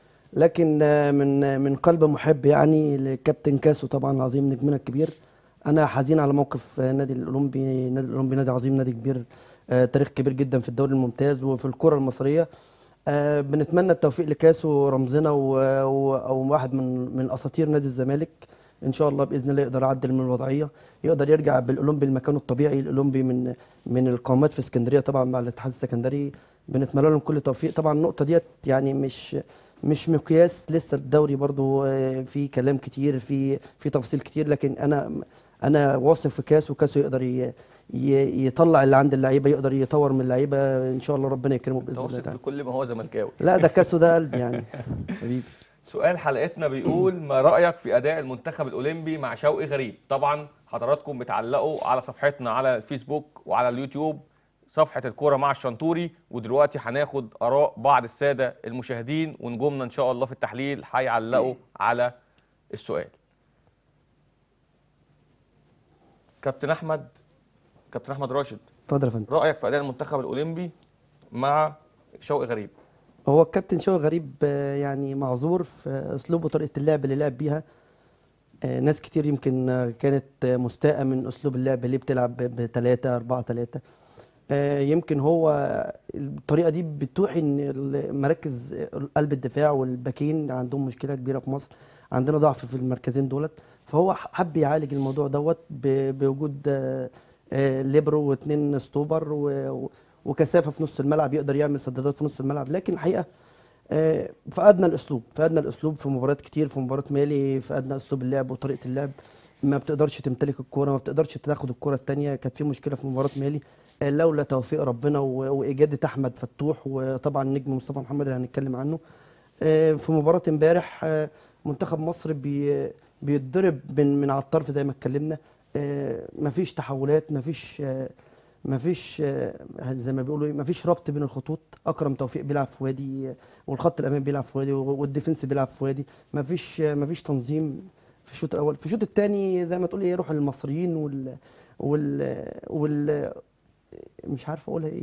لكن من من قلب محب يعني لكابتن كاسو طبعا العظيم نجمنا الكبير. انا حزين على موقف نادي الاولمبي. نادي الاولمبي نادي عظيم، نادي كبير، آه تاريخ كبير جدا في الدوري الممتاز وفي الكره المصريه. آه بنتمنى التوفيق لكاسو رمزنا او واحد من من اساطير نادي الزمالك. ان شاء الله باذن الله يقدر يعدل من الوضعيه، يقدر يرجع بالاولمبي لمكانه الطبيعي. الاولمبي من من القامات في اسكندريه طبعا مع الاتحاد السكندري، بنتمنى لهم كل التوفيق. طبعا النقطه ديت يعني مش مش مقياس، لسه الدوري برضو في كلام كتير، في في تفاصيل كتير، لكن انا انا واثق في كاسو. كاسو يقدر يطلع اللي عند اللعيبه، يقدر يطور من اللعيبه ان شاء الله، ربنا يكرمه باذن الله تعالى. بكل ما هو زملكاوي. لا ده كاسو ده قلب يعني حبيبي. سؤال حلقتنا بيقول ما رايك في اداء المنتخب الاولمبي مع شوقي غريب؟ طبعا حضراتكم بتعلقوا على صفحتنا على الفيسبوك وعلى اليوتيوب صفحه الكوره مع الشنتوري، ودلوقتي هناخد اراء بعض الساده المشاهدين ونجومنا ان شاء الله في التحليل هيعلقوا على السؤال. كابتن احمد كابتن احمد راشد، اتفضل يا فندم. رايك في اداء المنتخب الاولمبي مع شوقي غريب؟ هو الكابتن شوقي غريب يعني معذور في اسلوبه وطريقه اللعب اللي لعب بيها. ناس كتير يمكن كانت مستاءة من اسلوب اللعب اللي بتلعب بثلاثة أربعة ثلاثة. يمكن هو الطريقه دي بتوحي ان مراكز قلب الدفاع والباكين عندهم مشكله كبيره في مصر، عندنا ضعف في المركزين دولت. فهو حب يعالج الموضوع دوت بوجود ليبرو واثنين ستوبر وكثافه في نص الملعب، يقدر يعمل سدادات في نص الملعب. لكن الحقيقه فقدنا الاسلوب فقدنا الاسلوب في مباريات كتير. في مباراه مالي فقدنا اسلوب اللعب وطريقه اللعب، ما بتقدرش تمتلك الكوره، ما بتقدرش تاخد الكوره الثانيه. كانت في مشكله في مباراه مالي لولا توفيق ربنا واجاده احمد فتوح وطبعا النجم مصطفى محمد اللي هنتكلم عنه. في مباراه امبارح منتخب مصر بيتضرب من من على الطرف زي ما اتكلمنا. مفيش تحولات، مفيش مفيش زي ما بيقولوا ايه، مفيش ربط بين الخطوط. اكرم توفيق بيلعب في وادي والخط الامامي بيلعب في وادي والديفنس بيلعب في وادي. مفيش مفيش تنظيم في الشوط الاول. في الشوط الثاني زي ما تقول ايه، روح المصريين وال وال وال مش عارف اقولها ايه،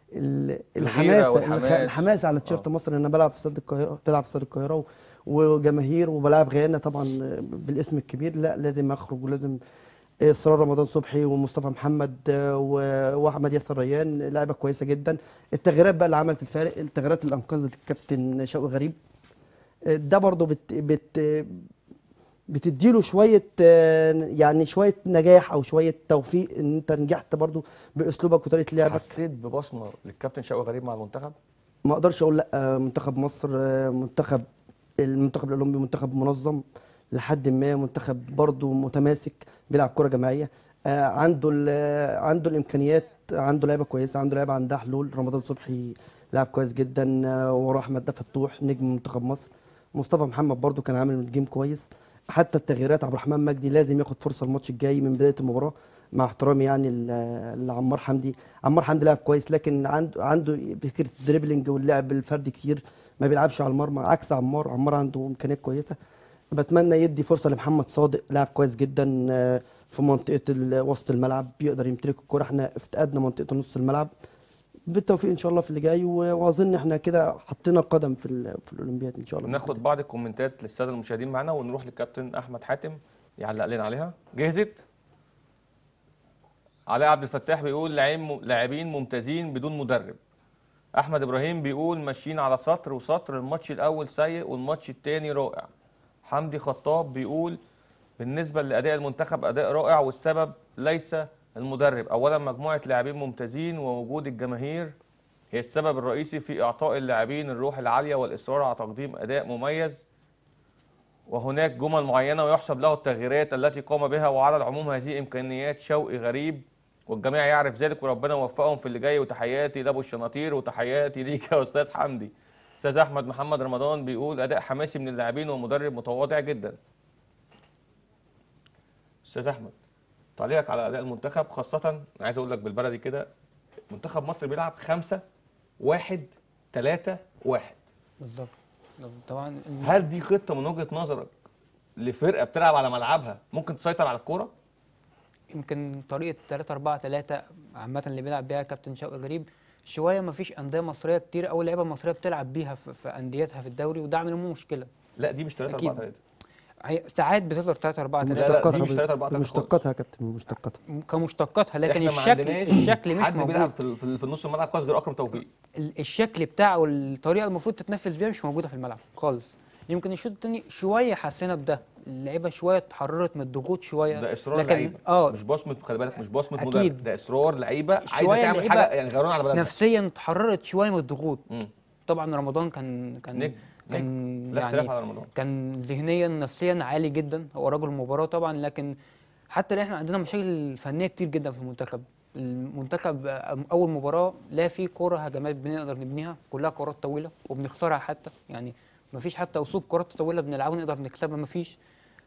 الحماسه الحماسه على تيشيرت مصر. انا بلعب في استاد القاهره، بلعب في استاد القاهره وجماهير وبلعب غانا طبعا بالاسم الكبير. لا لازم اخرج ولازم اصرار رمضان صبحي ومصطفى محمد واحمد ياسر ريان لعيبه كويسه جدا. التغييرات بقى اللي عملت الفارق، التغييرات اللي انقذت الكابتن شوقي غريب ده برضو بت بت بتديله شويه يعني شويه نجاح او شويه توفيق ان انت نجحت برضو باسلوبك وطريقه لعبك. حسيت ببصمه للكابتن شوقي غريب مع المنتخب؟ ما اقدرش اقول لا. منتخب مصر منتخب المنتخب الاولمبي منتخب منظم لحد ما، منتخب برضو متماسك بيلعب كره جماعيه، عنده عنده الامكانيات عنده لعيبه كويسه، عنده لعيبه عندها حلول. رمضان صبحي لاعب كويس جدا، آه، وراه احمد ده فتوح نجم منتخب مصر. مصطفى محمد برضو كان عامل جيم كويس. حتى التغييرات عبد الرحمن مجدي لازم ياخد فرصه الماتش الجاي من بدايه المباراه، مع احترامي يعني ل- لعمار حمدي. عمار حمدي لاعب كويس، لكن عنده عنده فكره الدريبلينج واللعب الفردي كتير، ما بيلعبش على المرمى عكس عمار. عمار عنده امكانيات كويسه. بتمنى يدي فرصه لمحمد صادق، لاعب كويس جدا آه، في منطقه ال- وسط الملعب، بيقدر يمتلك الكره. احنا افتقدنا منطقه نص الملعب. بالتوفيق ان شاء الله في اللي جاي، و- واظن احنا كده حطينا قدم في ال- في الاولمبياد ان شاء الله. ناخد بعض الكومنتات للساده المشاهدين معانا ونروح للكابتن احمد حاتم يعلق لنا عليها. جهزت؟ علاء عبد الفتاح بيقول لاعبين لاعبين ممتازين بدون مدرب. احمد ابراهيم بيقول ماشيين على سطر وسطر، الماتش الاول سيء والماتش الثاني رائع. حمدي خطاب بيقول بالنسبه لاداء المنتخب اداء رائع والسبب ليس المدرب، اولا مجموعه لاعبين ممتازين ووجود الجماهير هي السبب الرئيسي في اعطاء اللاعبين الروح العاليه والاصرار على تقديم اداء مميز، وهناك جمل معينه ويحسب له التغييرات التي قام بها، وعلى العموم هذه امكانيات شوقي غريب والجميع يعرف ذلك، وربنا يوفقهم في اللي جاي. وتحياتي لابو الشناطير وتحياتي ليك يا استاذ حمدي. استاذ احمد محمد رمضان بيقول اداء حماسي من اللاعبين ومدرب متواضع جدا. استاذ احمد، تعليقك على اداء المنتخب، خاصه انا عايز اقول لك بالبلدي كده منتخب مصر بيلعب خمسة واحد تلاتة واحد. بالظبط. طبعا هل دي خطه من وجهه نظرك لفرقه بتلعب على ملعبها ممكن تسيطر على الكوره؟ يمكن طريقه تلاتة أربعة تلاتة عامه اللي بيلعب بيها كابتن شوقي غريب شويه، ما فيش انديه مصريه كتير او لعيبه مصريه بتلعب بيها في, في انديتها في الدوري، وده عامل لهم مشكله. لا دي مش تلاتة أربعة تلاتة. هي ساعات بتقدر تلاتة أربعة تلاتة. لا لا دي مش تلاتة أربعة تلاتة خالص. مشتقاتها يا كابتن، مشتقاتها كمشتقاتها، لكن احنا ما الشكل عندناش الشكل مش حد موجود. بيلعب في في في نص الملعب خالص غير اكرم توفيق. ال- الشكل بتاعه والطريقه المفروض تتنفذ بيها مش موجوده في الملعب خالص. يمكن الشوط الثاني شويه حسينا بده، اللعيبه شويه اتحررت من الضغوط شويه، ده اصرار لكن لعيبه اه مش بصمه، خلي بالك مش بصمه أكيد. مدرب، ده اصرار لعيبه عايزه شوية تعمل اللعيبة حاجه يعني غيران على بلدها نفسيا اتحررت شويه من الضغوط. مم. طبعا رمضان كان كان نجم كان لا اختلاف يعني على رمضان. كان ذهنيا نفسيا عالي جدا، هو رجل المباراه طبعا، لكن حتى اللي احنا عندنا مشاكل فنيه كتير جدا في المنتخب. المنتخب اول مباراه لا في كوره هجمات بنقدر نبنيها، كلها كرات طويله وبنخسرها، حتى يعني ما فيش حتى اسلوب كرات طويله بنلعبها نقدر نكسبها، ما فيش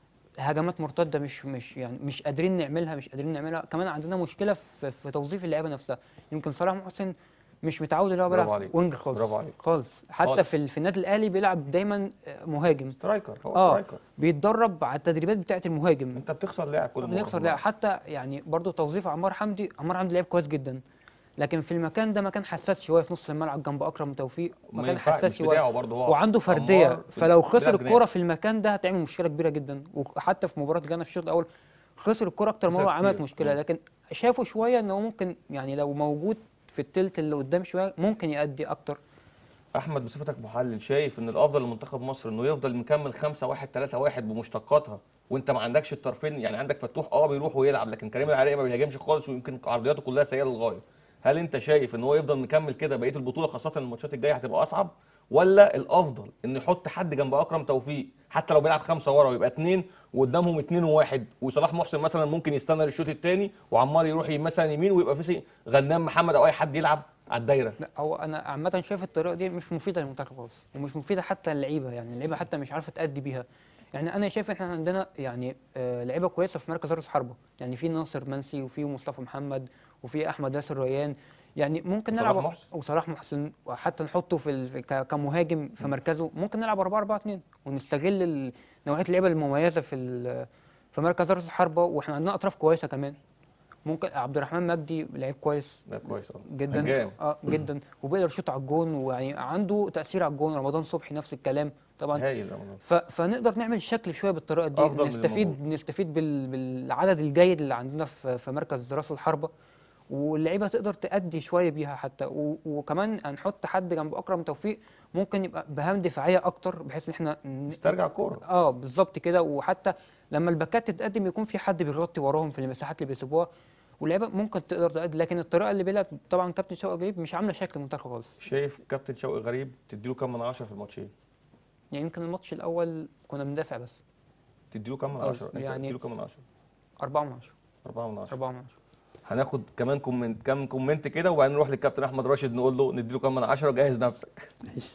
هجمات مرتده مش مش يعني مش قادرين نعملها مش قادرين نعملها. كمان عندنا مشكله في, في توظيف اللعيبه نفسها. يمكن صلاح محسن مش متعود اللي هو برافو بيلعب عليك. وينج خالص، برافو عليك. خالص حتى خالص. في ال- في النادي الاهلي بيلعب دايما مهاجم سترايكر، هو اه سترايكر. بيتدرب على التدريبات بتاعه المهاجم. انت بتخسر لاعب كل مره بنخسر لاعب. حتى يعني برضو توظيف عمار حمدي، عمار حمدي لعب كويس جدا، لكن في المكان ده مكان حساس شويه في نص الملعب جنب اكرم توفيق، ما مكان ينفعش، حساس مش شويه بتاعه برضه هو وعنده فرديه، عمار في- فلو خسر بيلعب الكوره جناح. في المكان ده هتعمل مشكله كبيره جدا. وحتى في مباراه جانا في الشوط الاول خسر الكوره اكتر ما خسر هو عملت كتير. مشكله، مم. لكن شافوا شويه ان هو ممكن يعني لو موجود في التلت اللي قدام شويه ممكن يأدي اكتر. احمد بصفتك محلل شايف ان الافضل لمنتخب مصر انه يفضل مكمل خمسة واحد تلاتة واحد بمشتقاتها، وانت ما عندكش الطرفين، يعني عندك فتوح اه بيروح ويلعب لكن كريم العراقي ما بيهاجمش خالص ويمكن عرضياته كلها سيئه للغايه. هل انت شايف ان هو يفضل مكمل كده بقيه البطوله، خاصه الماتشات الجايه هتبقى اصعب، ولا الافضل انه يحط حد جنب اكرم توفيق حتى لو بيلعب خمسه ورا ويبقى اثنين وقدامهم اثنين وواحد، وصلاح محسن مثلا ممكن يستنى للشوط الثاني وعمار يروح مثلا يمين ويبقى في غنام محمد او اي حد يلعب على الدايره؟ لا هو انا عامه شايف الطريقه دي مش مفيده للمنتخب خالص، ومش مفيده حتى للعيبه، يعني اللعيبه حتى مش عارفه تأدي بيها. يعني انا شايف احنا عندنا يعني آه لعيبه كويسه في مركز راس حربه، يعني في ناصر منسي وفي مصطفى محمد وفي احمد ياسر ريان، يعني ممكن وصلاح نلعب محسن. وصلاح محسن وحتى نحطه في ال- في ك- كمهاجم في مركزه، ممكن نلعب أربعة أربعة اتنين ونستغل ال- نوعيه اللعيبه المميزه في ال- في مركز راس الحربه، واحنا عندنا اطراف كويسه كمان. ممكن عبد الرحمن مجدي لعيب كويس لا كويس اه جدا هجام. اه جدا وبيقدر يشوط على الجون، ويعني عنده تاثير على الجون. رمضان صبحي نفس الكلام طبعا. هايل رمضان. ف... فنقدر نعمل شكل شويه بالطريقه دي، أفضل من نستفيد الموجود. نستفيد بال... بالعدد الجيد اللي عندنا في, في مركز راس الحربه، واللعيبه تقدر تأدي شويه بيها حتى و... وكمان هنحط حد جنب اكرم توفيق ممكن يبقى بهام دفاعيه اكتر، بحيث ان احنا ن- استرجع الكوره. اه بالظبط كده. وحتى لما الباكات تتقدم يكون في حد بيغطي وراهم في المساحات اللي بيسيبوها، واللعيبه ممكن تقدر تأدي. لكن الطريقه اللي بيلعب طبعا كابتن شوقي غريب مش عامله شكل منتخب خالص. شايف كابتن شوقي غريب تديله كام من عشرة في الماتشين؟ يعني يمكن الماتش الاول كنا بندافع بس تديله كام من آه، عشرة؟ انت يعني تديله كام من عشرة؟ أربعة من عشرة. أربعة من عشرة. أربعة من عشرة. هناخد كمان كومنت كام كومنت كده وبعدين نروح للكابتن احمد راشد نقول له نديله كام من عشرة. جهز نفسك. ماشي.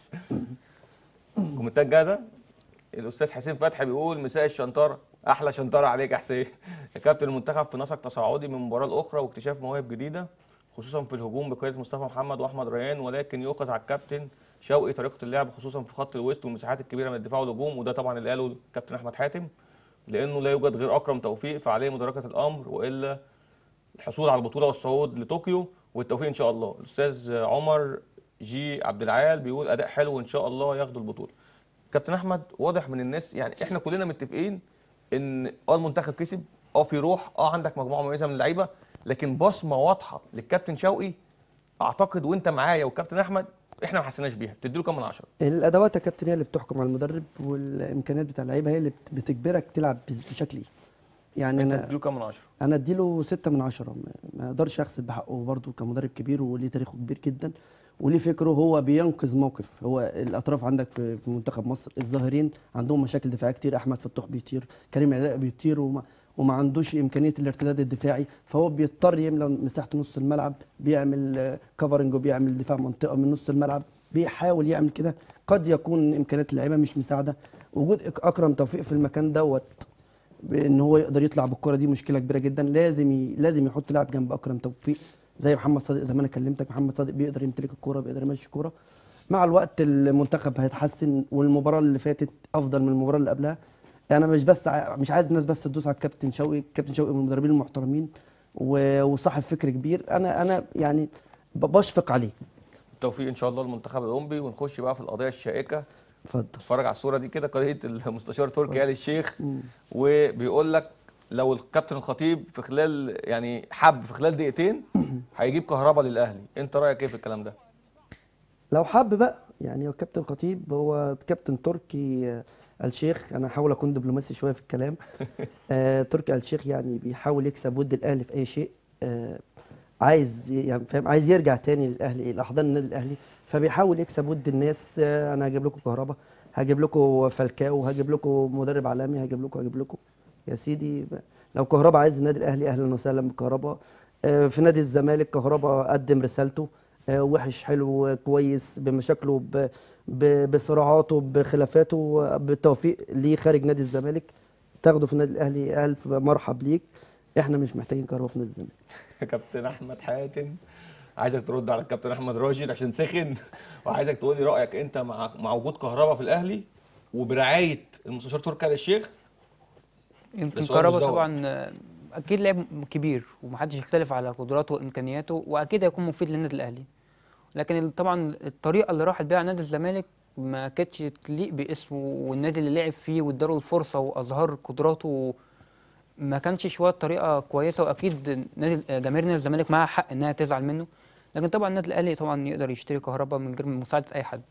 كومنتات جاهزه. الاستاذ حسين فتحي بيقول مساء الشنطره، احلى شنطره عليك يا حسين. يا كابتن المنتخب في نسق تصاعدي من مباراه لاخرى واكتشاف مواهب جديده خصوصا في الهجوم بقياده مصطفى محمد واحمد ريان، ولكن يوقظ على الكابتن شوقي طريقه اللعب خصوصا في خط الوسط والمساحات الكبيره من الدفاع والهجوم، وده طبعا اللي قاله الكابتن احمد حاتم، لانه لا يوجد غير اكرم توفيق فعليه مداركه الامر والا الحصول على البطوله والصعود لطوكيو والتوفيق ان شاء الله. الاستاذ عمر جي عبد العال بيقول اداء حلو وان شاء الله ياخدوا البطوله. كابتن احمد واضح من الناس يعني احنا كلنا متفقين ان اه المنتخب كسب، اه في روح، اه عندك مجموعه مميزه من اللعيبه، لكن بصمه واضحه للكابتن شوقي اعتقد وانت معايا والكابتن احمد احنا ما حسيناش بيها. بتديله كام من عشرة؟ الادوات يا كابتن هي اللي بتحكم على المدرب، والامكانيات بتاع اللعيبه هي اللي بت- بتجبرك تلعب بز- بشكل ايه. يعني انت انا بتديله كام من عشرة؟ انا اديله ستة من عشرة. ما- ما اقدرش اغسل بحقه برضه كمدرب كبير وليه تاريخه كبير جدا وليه فكره. هو بينقذ موقف. هو الاطراف عندك في في منتخب مصر الظاهرين عندهم مشاكل دفاعيه كتير. احمد فتوح بيطير، كريم علاء بيطير، وما وما عندوش امكانيه الارتداد الدفاعي، فهو بيضطر يملى مساحه نص الملعب، بيعمل كفرنج وبيعمل دفاع منطقه من نص الملعب، بيحاول يعمل كده. قد يكون امكانيات اللعيبه مش مساعده. وجود اكرم توفيق في المكان دوت بان هو يقدر يطلع بالكره دي مشكله كبيره جدا. لازم ي... لازم يحط لاعب جنب اكرم توفيق زي محمد صادق. زي ما انا كلمتك، محمد صادق بيقدر يمتلك الكوره، بيقدر يمشي الكوره. مع الوقت المنتخب هيتحسن، والمباراه اللي فاتت افضل من المباراه اللي قبلها. انا مش بس ع- مش عايز الناس بس تدوس على الكابتن شوقي. الكابتن شوقي من المدربين المحترمين و... وصاحب فكر كبير. انا انا يعني ب- بشفق عليه. التوفيق ان شاء الله للمنتخب الاولمبي. ونخش بقى في القضيه الشائكه. اتفضل. اتفرج على الصوره دي كده، قضيه المستشار تركي آل الشيخ، مم. وبيقول لك لو الكابتن الخطيب في خلال يعني حب في خلال دقيقتين هيجيب كهرباء للاهلي، انت رايك ايه في الكلام ده؟ لو حب بقى يعني. هو كابتن خطيب هو كابتن تركي آه، آل الشيخ. انا هحاول اكون دبلوماسي شويه في الكلام. آه تركي آل الشيخ يعني بيحاول يكسب ود الاهلي في اي شيء. آه عايز ي- يعني فاهم، عايز يرجع تاني للاهلي، لاحضان النادي الاهلي، فبيحاول يكسب ود الناس. آه انا هجيب لكم كهربا، هجيب لكم فالكاو، هجيب لكم مدرب عالمي، هجيب لكم هجيب لكم يا سيدي. ب- لو كهربا عايز النادي الاهلي اهلا وسهلا بكهربا. آه في نادي الزمالك كهربا قدم رسالته. آه، وحش حلو كويس بمشاكله ب- ب- بصراعاته بخلافاته بالتوفيق ليه خارج نادي الزمالك. تاخده في النادي الاهلي الف مرحب ليك. احنا مش محتاجين كهربا في نادي الزمالك. كابتن احمد حاتم، عايزك ترد على الكابتن احمد راشد عشان سخن، وعايزك تقول لي رايك انت مع مع وجود كهربا في الاهلي وبرعايه المستشار تركي آل الشيخ. يمكن ده سؤال كهربا مزدوج. طبعا آه، اكيد لاعب كبير ومحدش يختلف على قدراته وامكانياته، واكيد هيكون مفيد للنادي الاهلي. لكن ال- طبعا الطريقه اللي راحت بيها نادي الزمالك ما كانتش تليق باسمه والنادي اللي لعب فيه واداله الفرصه واظهر قدراته. ما كانش شويه طريقه كويسه، واكيد نادي جماهير نادي الزمالك معاها حق انها تزعل منه. لكن طبعا النادي الاهلي طبعا يقدر يشتري كهربا من غير مساعده اي حد.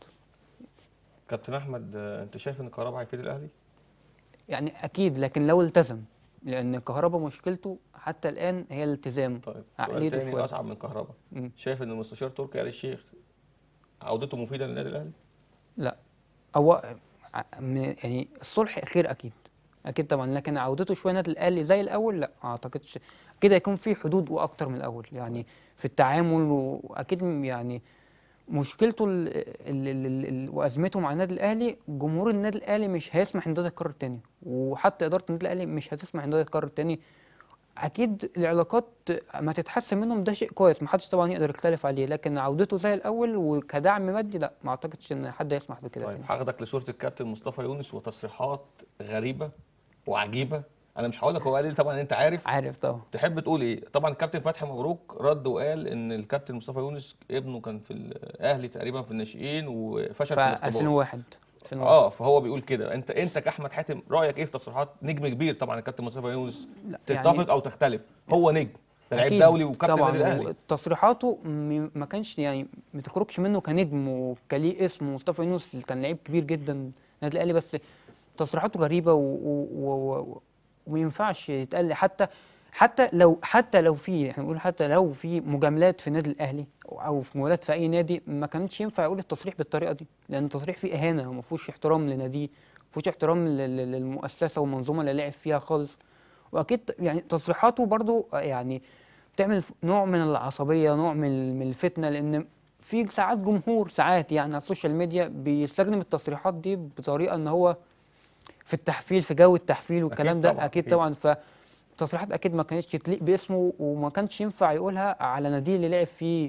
كابتن احمد، آه، انت شايف ان كهربا هيفيد الاهلي؟ يعني اكيد، لكن لو التزم، لان كهربا مشكلته حتى الان هي الالتزام. طيب سؤال عقليته تاني شويه. اصعب من كهربا، مم. شايف ان المستشار تركي آل الشيخ عودته مفيده للنادي الاهلي؟ لا، هو ع- م- يعني الصلح خير اكيد، اكيد طبعا، لكن عودته شويه النادي الاهلي زي الاول لا ما اعتقدش. كده يكون في حدود واكتر من الاول يعني في التعامل، واكيد م- يعني مشكلته ال ال ال ال وازمته مع النادي الاهلي، جمهور النادي الاهلي مش هيسمح ان ده يتكرر تاني، وحتى اداره النادي الاهلي مش هتسمح ان ده يتكرر تاني. اكيد العلاقات ما تتحسن منهم، ده شيء كويس ما حدش طبعا يقدر يختلف عليه، لكن عودته زي الاول وكدعم مادي لا ما اعتقدش ان حد يسمح بكده طيب تاني. هاخدك لصوره الكابتن مصطفى يونس وتصريحات غريبه وعجيبه. انا مش هقول لك هو قال ايه، طبعا انت عارف عارف طبعا. تحب تقول ايه. طبعا الكابتن فتحي مبروك رد وقال ان الكابتن مصطفى يونس ابنه كان في الاهلي تقريبا في الناشئين وفشل في في الاختبار. ألفين وواحد اه فهو بيقول كده. انت انت كاحمد حاتم رايك ايه في تصريحات نجم كبير طبعا الكابتن مصطفى يونس؟ تتفق يعني او تختلف؟ هو نجم، ده لعيب أكيد دولي وكابتن طبعا، النادي الاهلي. تصريحاته م- ما كانش يعني ما تخرجش منه كنجم وكليه اسم. مصطفى يونس كان لعيب كبير جدا النادي الاهلي، بس تصريحاته غريبه و- و- و- و- وما ينفعش يتقال. حتى حتى لو حتى لو في احنا بنقول حتى لو في مجاملات في النادي الاهلي او في مجاملات في اي نادي، ما كانش ينفع يقول التصريح بالطريقه دي، لان التصريح فيه اهانه وما فيهوش احترام لناديه، ما فيهوش احترام لل- لل- للمؤسسه والمنظومه اللي لعب فيها خالص. واكيد يعني تصريحاته برضو يعني بتعمل ف- نوع من العصبيه، نوع من من الفتنه، لان في ساعات جمهور ساعات يعني على السوشيال ميديا بيستخدم التصريحات دي بطريقه ان هو في التحفيل، في جو التحفيل والكلام ده. طبعاً، اكيد أكيد. طبعا. فالتصريحات اكيد ما كانتش تليق باسمه، وما كانش ينفع يقولها على ناديه اللي لعب فيه،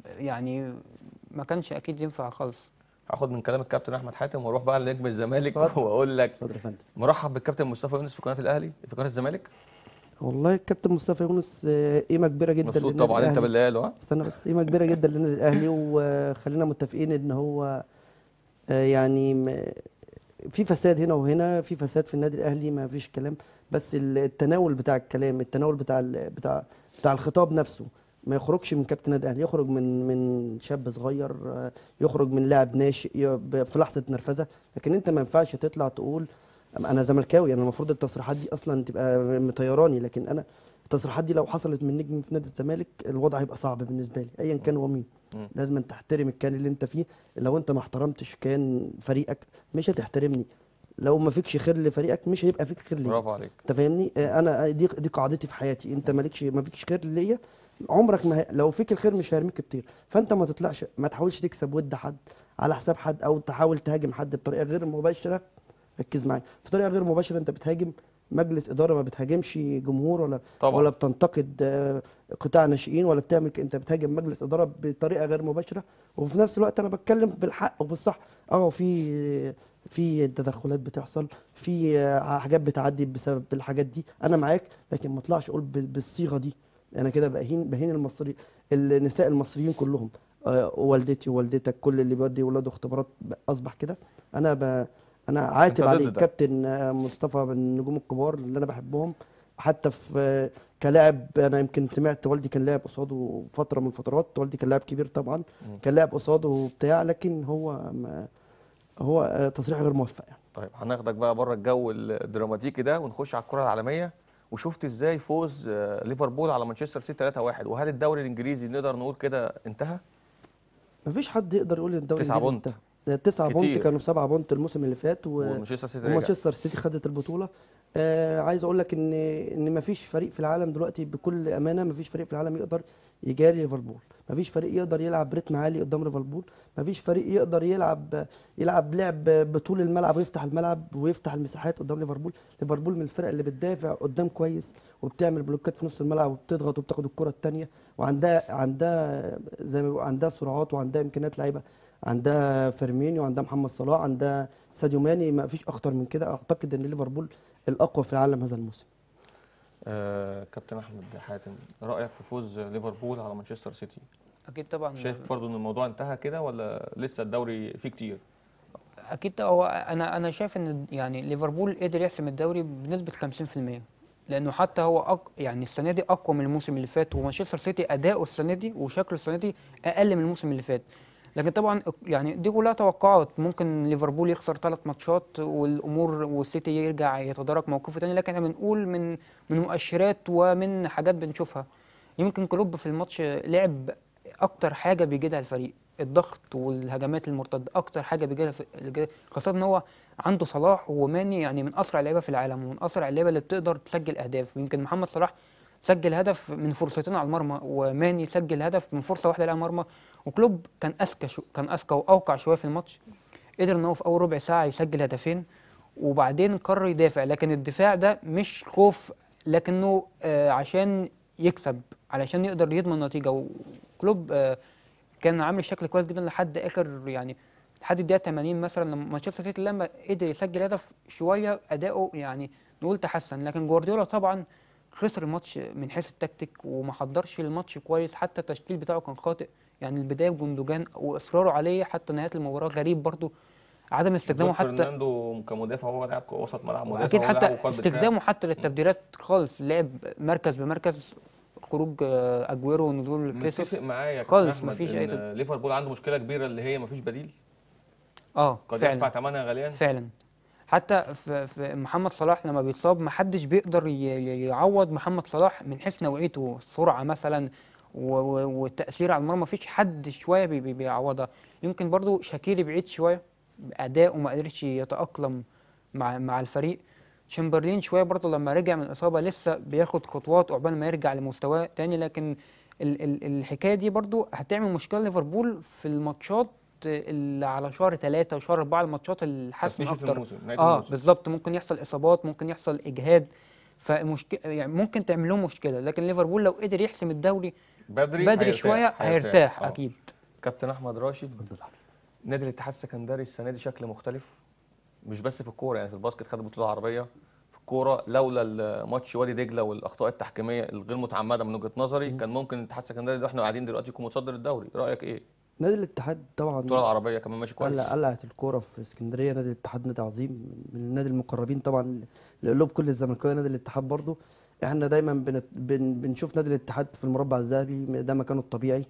يعني ما كانش اكيد ينفع خالص. هاخد من كلام الكابتن احمد حاتم واروح بقى لنجم الزمالك اتفضل. واقول لك اتفضل يا فندم. مرحب بالكابتن مصطفى يونس في قناه الاهلي في قناه الزمالك. والله الكابتن مصطفى يونس آه، قيمه كبيره جدا مبسوط للنادي طبعا انت الاهلي. باللي قاله. ها استنى بس، قيمه كبيره جدا للنادي الاهلي، وخلينا متفقين ان هو آه، يعني م- في فساد هنا وهنا، في فساد في النادي الاهلي ما فيش كلام، بس التناول بتاع الكلام، التناول بتاع ال- بتاع بتاع الخطاب نفسه ما يخرجش من كابتن النادي الاهلي، يخرج من من شاب صغير، آه، يخرج من لاعب ناشئ ي- ب- في لحظه نرفزه. لكن انت ما ينفعش تطلع تقول انا زملكاوي، انا المفروض التصريحات دي اصلا تبقى مطيراني، لكن انا التصريحات دي لو حصلت من نجم في نادي الزمالك الوضع هيبقى صعب بالنسبه لي ايا كان هو مين. مم. لازم أن تحترم الكيان اللي انت فيه. لو انت ما احترمتش كيان فريقك مش هتحترمني، لو ما فيكش خير لفريقك مش هيبقى فيك خير ليا. برافو عليك. انت فاهمني؟ آه، انا دي دي قاعدتي في حياتي، انت مالكش ما فيكش خير ليا عمرك ما ه... لو فيك الخير مش هيرميك الطير. فانت ما تطلعش، ما تحاولش تكسب ود حد على حساب حد، او تحاول تهاجم حد بطريقه غير مباشره. ركز معايا، في طريقه غير مباشره انت بتهاجم مجلس اداره، ما بتهاجمش جمهور ولا طبعا. ولا بتنتقد آه، قطاع ناشئين ولا بتعمل ك- انت بتهاجم مجلس اداره بطريقه غير مباشره. وفي نفس الوقت انا بتكلم بالحق وبالصح. اه في في تدخلات بتحصل، في آه، حاجات بتعدي بسبب الحاجات دي، انا معاك، لكن ما اطلعش اقول بال- بالصيغه دي. انا كده بهين بهين المصري النساء المصريين كلهم، آه، والدتي ووالدتك، كل اللي بيودي ولاده اختبارات اصبح كده. انا ب... انا عاتب ضد عليه ده. كابتن آه، مصطفى من النجوم الكبار اللي انا بحبهم. حتى في آه، كلاعب، انا يمكن سمعت والدي كان لاعب قصاده فتره من الفترات، والدي كان لاعب كبير طبعا، كان لاعب قصاده وبتاع، لكن هو ما هو آه، تصريح غير موفق يعني. طيب هناخدك بقى بره الجو الدراماتيكي ده ونخش على الكره العالميه. وشفت ازاي فوز آه، ليفربول على مانشستر سيتي ثلاثة واحد، وهل الدوري الانجليزي نقدر نقول كده انتهى؟ مفيش حد يقدر يقول ان الدوري تسعة الانجليزي بونت. انتهى. ده تسعة بونت، كتير. كانوا سبعة بونت الموسم اللي فات و... ومانشستر سيتي رجع. ومانشستر سيتي خدت البطوله. آه عايز اقول لك ان ان مفيش فريق في العالم دلوقتي بكل امانه، مفيش فريق في العالم يقدر يجاري ليفربول، مفيش فريق يقدر يلعب برتم عالي قدام ليفربول، مفيش فريق يقدر يلعب يلعب لعب بطول الملعب ويفتح الملعب ويفتح المساحات قدام ليفربول. ليفربول من الفرق اللي بتدافع قدام كويس وبتعمل بلوكات في نص الملعب وبتضغط وبتاخد الكره الثانيه، وعندها عندها زي ما بيقولوا عندها سرعات وعندها امكانيات لعيبه، عندها فيرمينيو، عندها محمد صلاح، عندها ساديو ماني، ما فيش اخطر من كده. اعتقد ان ليفربول الاقوى في العالم هذا الموسم. آه كابتن احمد حاتم، رايك في فوز ليفربول على مانشستر سيتي؟ اكيد طبعا. شايف برضو ان الموضوع انتهى كده ولا لسه الدوري فيه كتير؟ اكيد هو انا انا شايف ان يعني ليفربول قدر يحسم الدوري بنسبه خمسين في المية، لانه حتى هو أق... يعني السنه دي اقوى من الموسم اللي فات، ومانشستر سيتي اداؤه السنه دي وشكله السنه دي اقل من الموسم اللي فات. لكن طبعا يعني دي كلها توقعات، ممكن ليفربول يخسر ثلاث ماتشات والامور والسيتي يرجع يتدارك موقفه تاني، لكن احنا بنقول من من مؤشرات ومن حاجات بنشوفها. يمكن كلوب في الماتش لعب اكتر حاجه بيجيدها الفريق، الضغط والهجمات المرتده، اكتر حاجه بيجيدها في- خاصه ان هو عنده صلاح وماني، يعني من اسرع اللعيبه في العالم ومن اسرع اللعيبه اللي بتقدر تسجل اهداف. يمكن محمد صلاح سجل هدف من فرصتين على المرمى، وماني سجل هدف من فرصه واحده على المرمى. وكلوب كان اذكى شو كان اذكى واوقع شويه في الماتش، قدر ان هو في اول ربع ساعه يسجل هدفين وبعدين قرر يدافع. لكن الدفاع ده مش خوف، لكنه آه عشان يكسب، علشان يقدر يضمن النتيجه. وكلوب آه كان عامل شكل كويس جدا لحد اخر، يعني لحد الدقيقه ثمانين مثلا، لما مانشستر سيتي لما قدر يسجل هدف شويه اداؤه يعني نقول تحسن. لكن جوارديولا طبعا خسر الماتش من حيث التكتيك وما حضرش الماتش كويس، حتى التشكيل بتاعه كان خاطئ. يعني البدايه بجندوجان واصراره عليه حتى نهايه المباراه غريب برضو، عدم استخدامه حتى فرناندو كمدافع، هو لاعب وسط ملعب مدافع، اكيد، هو حتى لاعب قلب استخدامه دفاع. حتى للتبديلات خالص، لعب مركز بمركز، خروج آه، اجويرو ونزول فيسوس متفق معايا يا كابتن خالص، احمد مفيش اي ان تب... ليفربول عنده مشكله كبيره اللي هي مفيش بديل، اه قد فعلا يدفع ثمنها غاليا. فعلا. حتى في, في محمد صلاح لما بيتصاب محدش بيقدر ي- ي- يعوض محمد صلاح من حيث نوعيته، السرعه مثلا و- و- والتاثير على المرمى، مفيش حد شويه بي بي بيعوضها. يمكن برضو شاكيري بعيد شويه اداؤه، ما قدرش يتاقلم مع مع الفريق. تشامبرلين شويه برضه لما رجع من الاصابه لسه بياخد خطوات عقبال ما يرجع لمستواه تاني، لكن ال ال الحكايه دي برضه هتعمل مشكله ليفربول في الماتشات اللي على شهر ثلاثة وشهر أربعة، الماتشات الحاسمه تفنيشة اكتر. الموسم، نهاية اه الموسم. بالظبط، ممكن يحصل اصابات، ممكن يحصل اجهاد، فمشكله يعني ممكن تعمل لهم مشكله. لكن ليفربول لو قدر يحسم الدوري بدري بدري هيرتاح. شويه هيرتاح آه. اكيد. كابتن احمد راشد، نادي الاتحاد السكندري السنه دي شكل مختلف، مش بس في الكوره، يعني في الباسكت خد بطوله عربيه، في الكوره لولا الماتش وادي دجله والاخطاء التحكيميه الغير متعمده من وجهه نظري كان ممكن الاتحاد السكندري اللي احنا قاعدين دلوقتي يكون متصدر الدوري. رايك ايه؟ نادي الاتحاد طبعا البطوله العربيه كمان ماشي كويس. قلع قلعت الكوره في اسكندريه. نادي الاتحاد نادي عظيم، من النادي المقربين طبعا لقلوب كل الزملكاويه. نادي الاتحاد برضو احنا دايما بنت بن بنشوف نادي الاتحاد في المربع الذهبي، ده مكانه الطبيعي،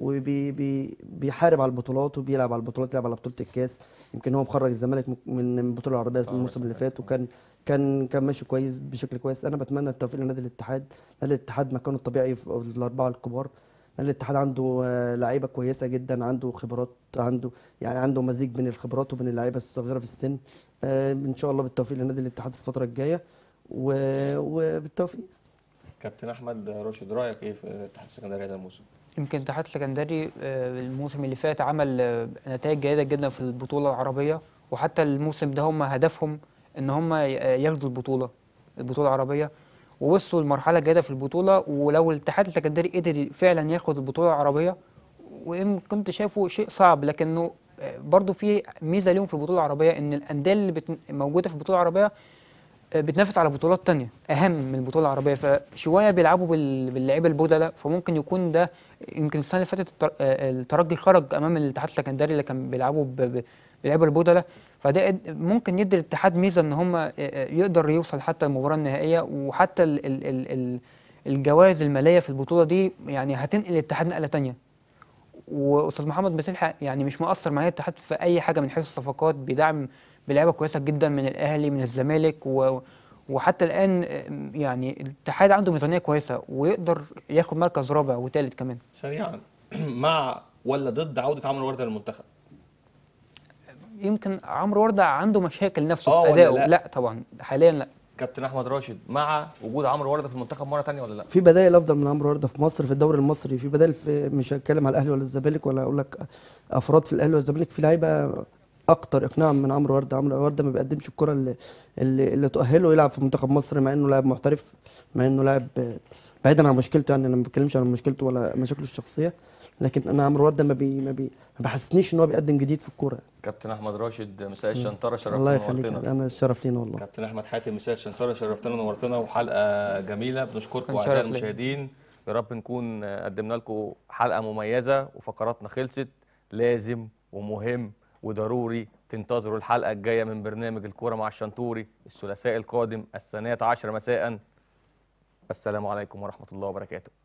وبيحارب على البطولات وبيلعب على البطولات، يلعب على بطوله الكاس. يمكن هو مخرج الزمالك من البطوله العربيه الموسم اللي فات، وكان كان كان ماشي كويس بشكل كويس. انا بتمنى التوفيق لنادي الاتحاد. نادي الاتحاد مكانه الطبيعي في الاربعه الكبار. نادي الاتحاد عنده آه، لعيبه كويسه جدا، عنده خبرات، عنده يعني عنده مزيج بين الخبرات وبين اللعيبه الصغيره في السن. آه، ان شاء الله بالتوفيق لنادي الاتحاد في الفتره الجايه و- وبالتوفيق. كابتن احمد راشد، رايك ايه في الاتحاد السكندري هذا الموسم؟ يمكن الاتحاد السكندري آه، الموسم اللي فات عمل آه، نتائج جيده جدا في البطوله العربيه، وحتى الموسم ده هم هدفهم ان هم ي- ياخدوا البطوله البطوله العربيه، ووصلوا لمرحله جيده في البطوله. ولو الاتحاد السكندري قدر فعلا ياخد البطوله العربيه، وان كنت شايفه شيء صعب، لكنه آه، برضو في ميزه ليهم في البطوله العربيه، ان الانديه اللي بت- موجوده في البطوله العربيه بتنافس على بطولات تانية أهم من البطولة العربية، فشوية بيلعبوا بال- باللعيبة البودلة، فممكن يكون ده. يمكن السنة اللي فاتت التر- آه، الترجي خرج أمام الاتحاد السكندري اللي كان بيلعبوا ب- ب- باللعيبة البودلة، فده اد- ممكن يدي الاتحاد ميزة إن هم آه، آه، يقدر يوصل حتى المباراة النهائية، وحتى ال ال ال ال الجوائز المالية في البطولة دي يعني هتنقل الاتحاد نقلة تانية. واستاذ محمد مسلحة يعني مش مقصر مع الاتحاد في اي حاجه من حيث الصفقات، بيدعم بلعيبه كويسه جدا من الاهلي من الزمالك، و وحتى الان آه، يعني الاتحاد عنده ميزانيه كويسه ويقدر ياخد مركز رابع وثالث كمان. سريعا، مع ولا ضد عوده عمرو ورده للمنتخب؟ يمكن عمرو ورده عنده مشاكل نفسه آه في ولا ادائه. لا؟ لا طبعا حاليا لا. كابتن احمد راشد، مع وجود عمرو ورده في المنتخب مره ثانيه ولا لا؟ في بدائل افضل من عمرو ورده في مصر في الدوري المصري. في بدائل، في مش هتكلم على الاهلي ولا الزمالك ولا اقول لك افراد في الاهلي والزمالك، في لعيبه اكتر اقناعا من عمرو ورده. عمرو ورده ما بيقدمش الكره اللي اللي, اللي تؤهله يلعب في منتخب مصر، مع انه لاعب محترف، مع انه لاعب بعيدا عن مشكلته. يعني انا ما بتكلمش عن مشكلته ولا مشاكله الشخصيه، لكن انا عمرو ورده ما بي ما, بي ما بحسنيش ان هو بيقدم جديد في الكوره. كابتن احمد راشد، مساء الشنطره، شرفتنا الله يخليك، ونورتنا. انا الشرف لينا والله. كابتن احمد حاتم، مساء الشنطره، شرفتنا ونورتنا، وحلقه جميله. بنشكركم كان اعزائي شرف ليا. المشاهدين، يا رب نكون قدمنا لكم حلقه مميزه وفقراتنا خلصت. لازم ومهم وضروري تنتظروا الحلقه الجايه من برنامج الكوره مع الشنطوري الثلاثاء القادم الثانية عشر مساء. السلام عليكم ورحمه الله وبركاته.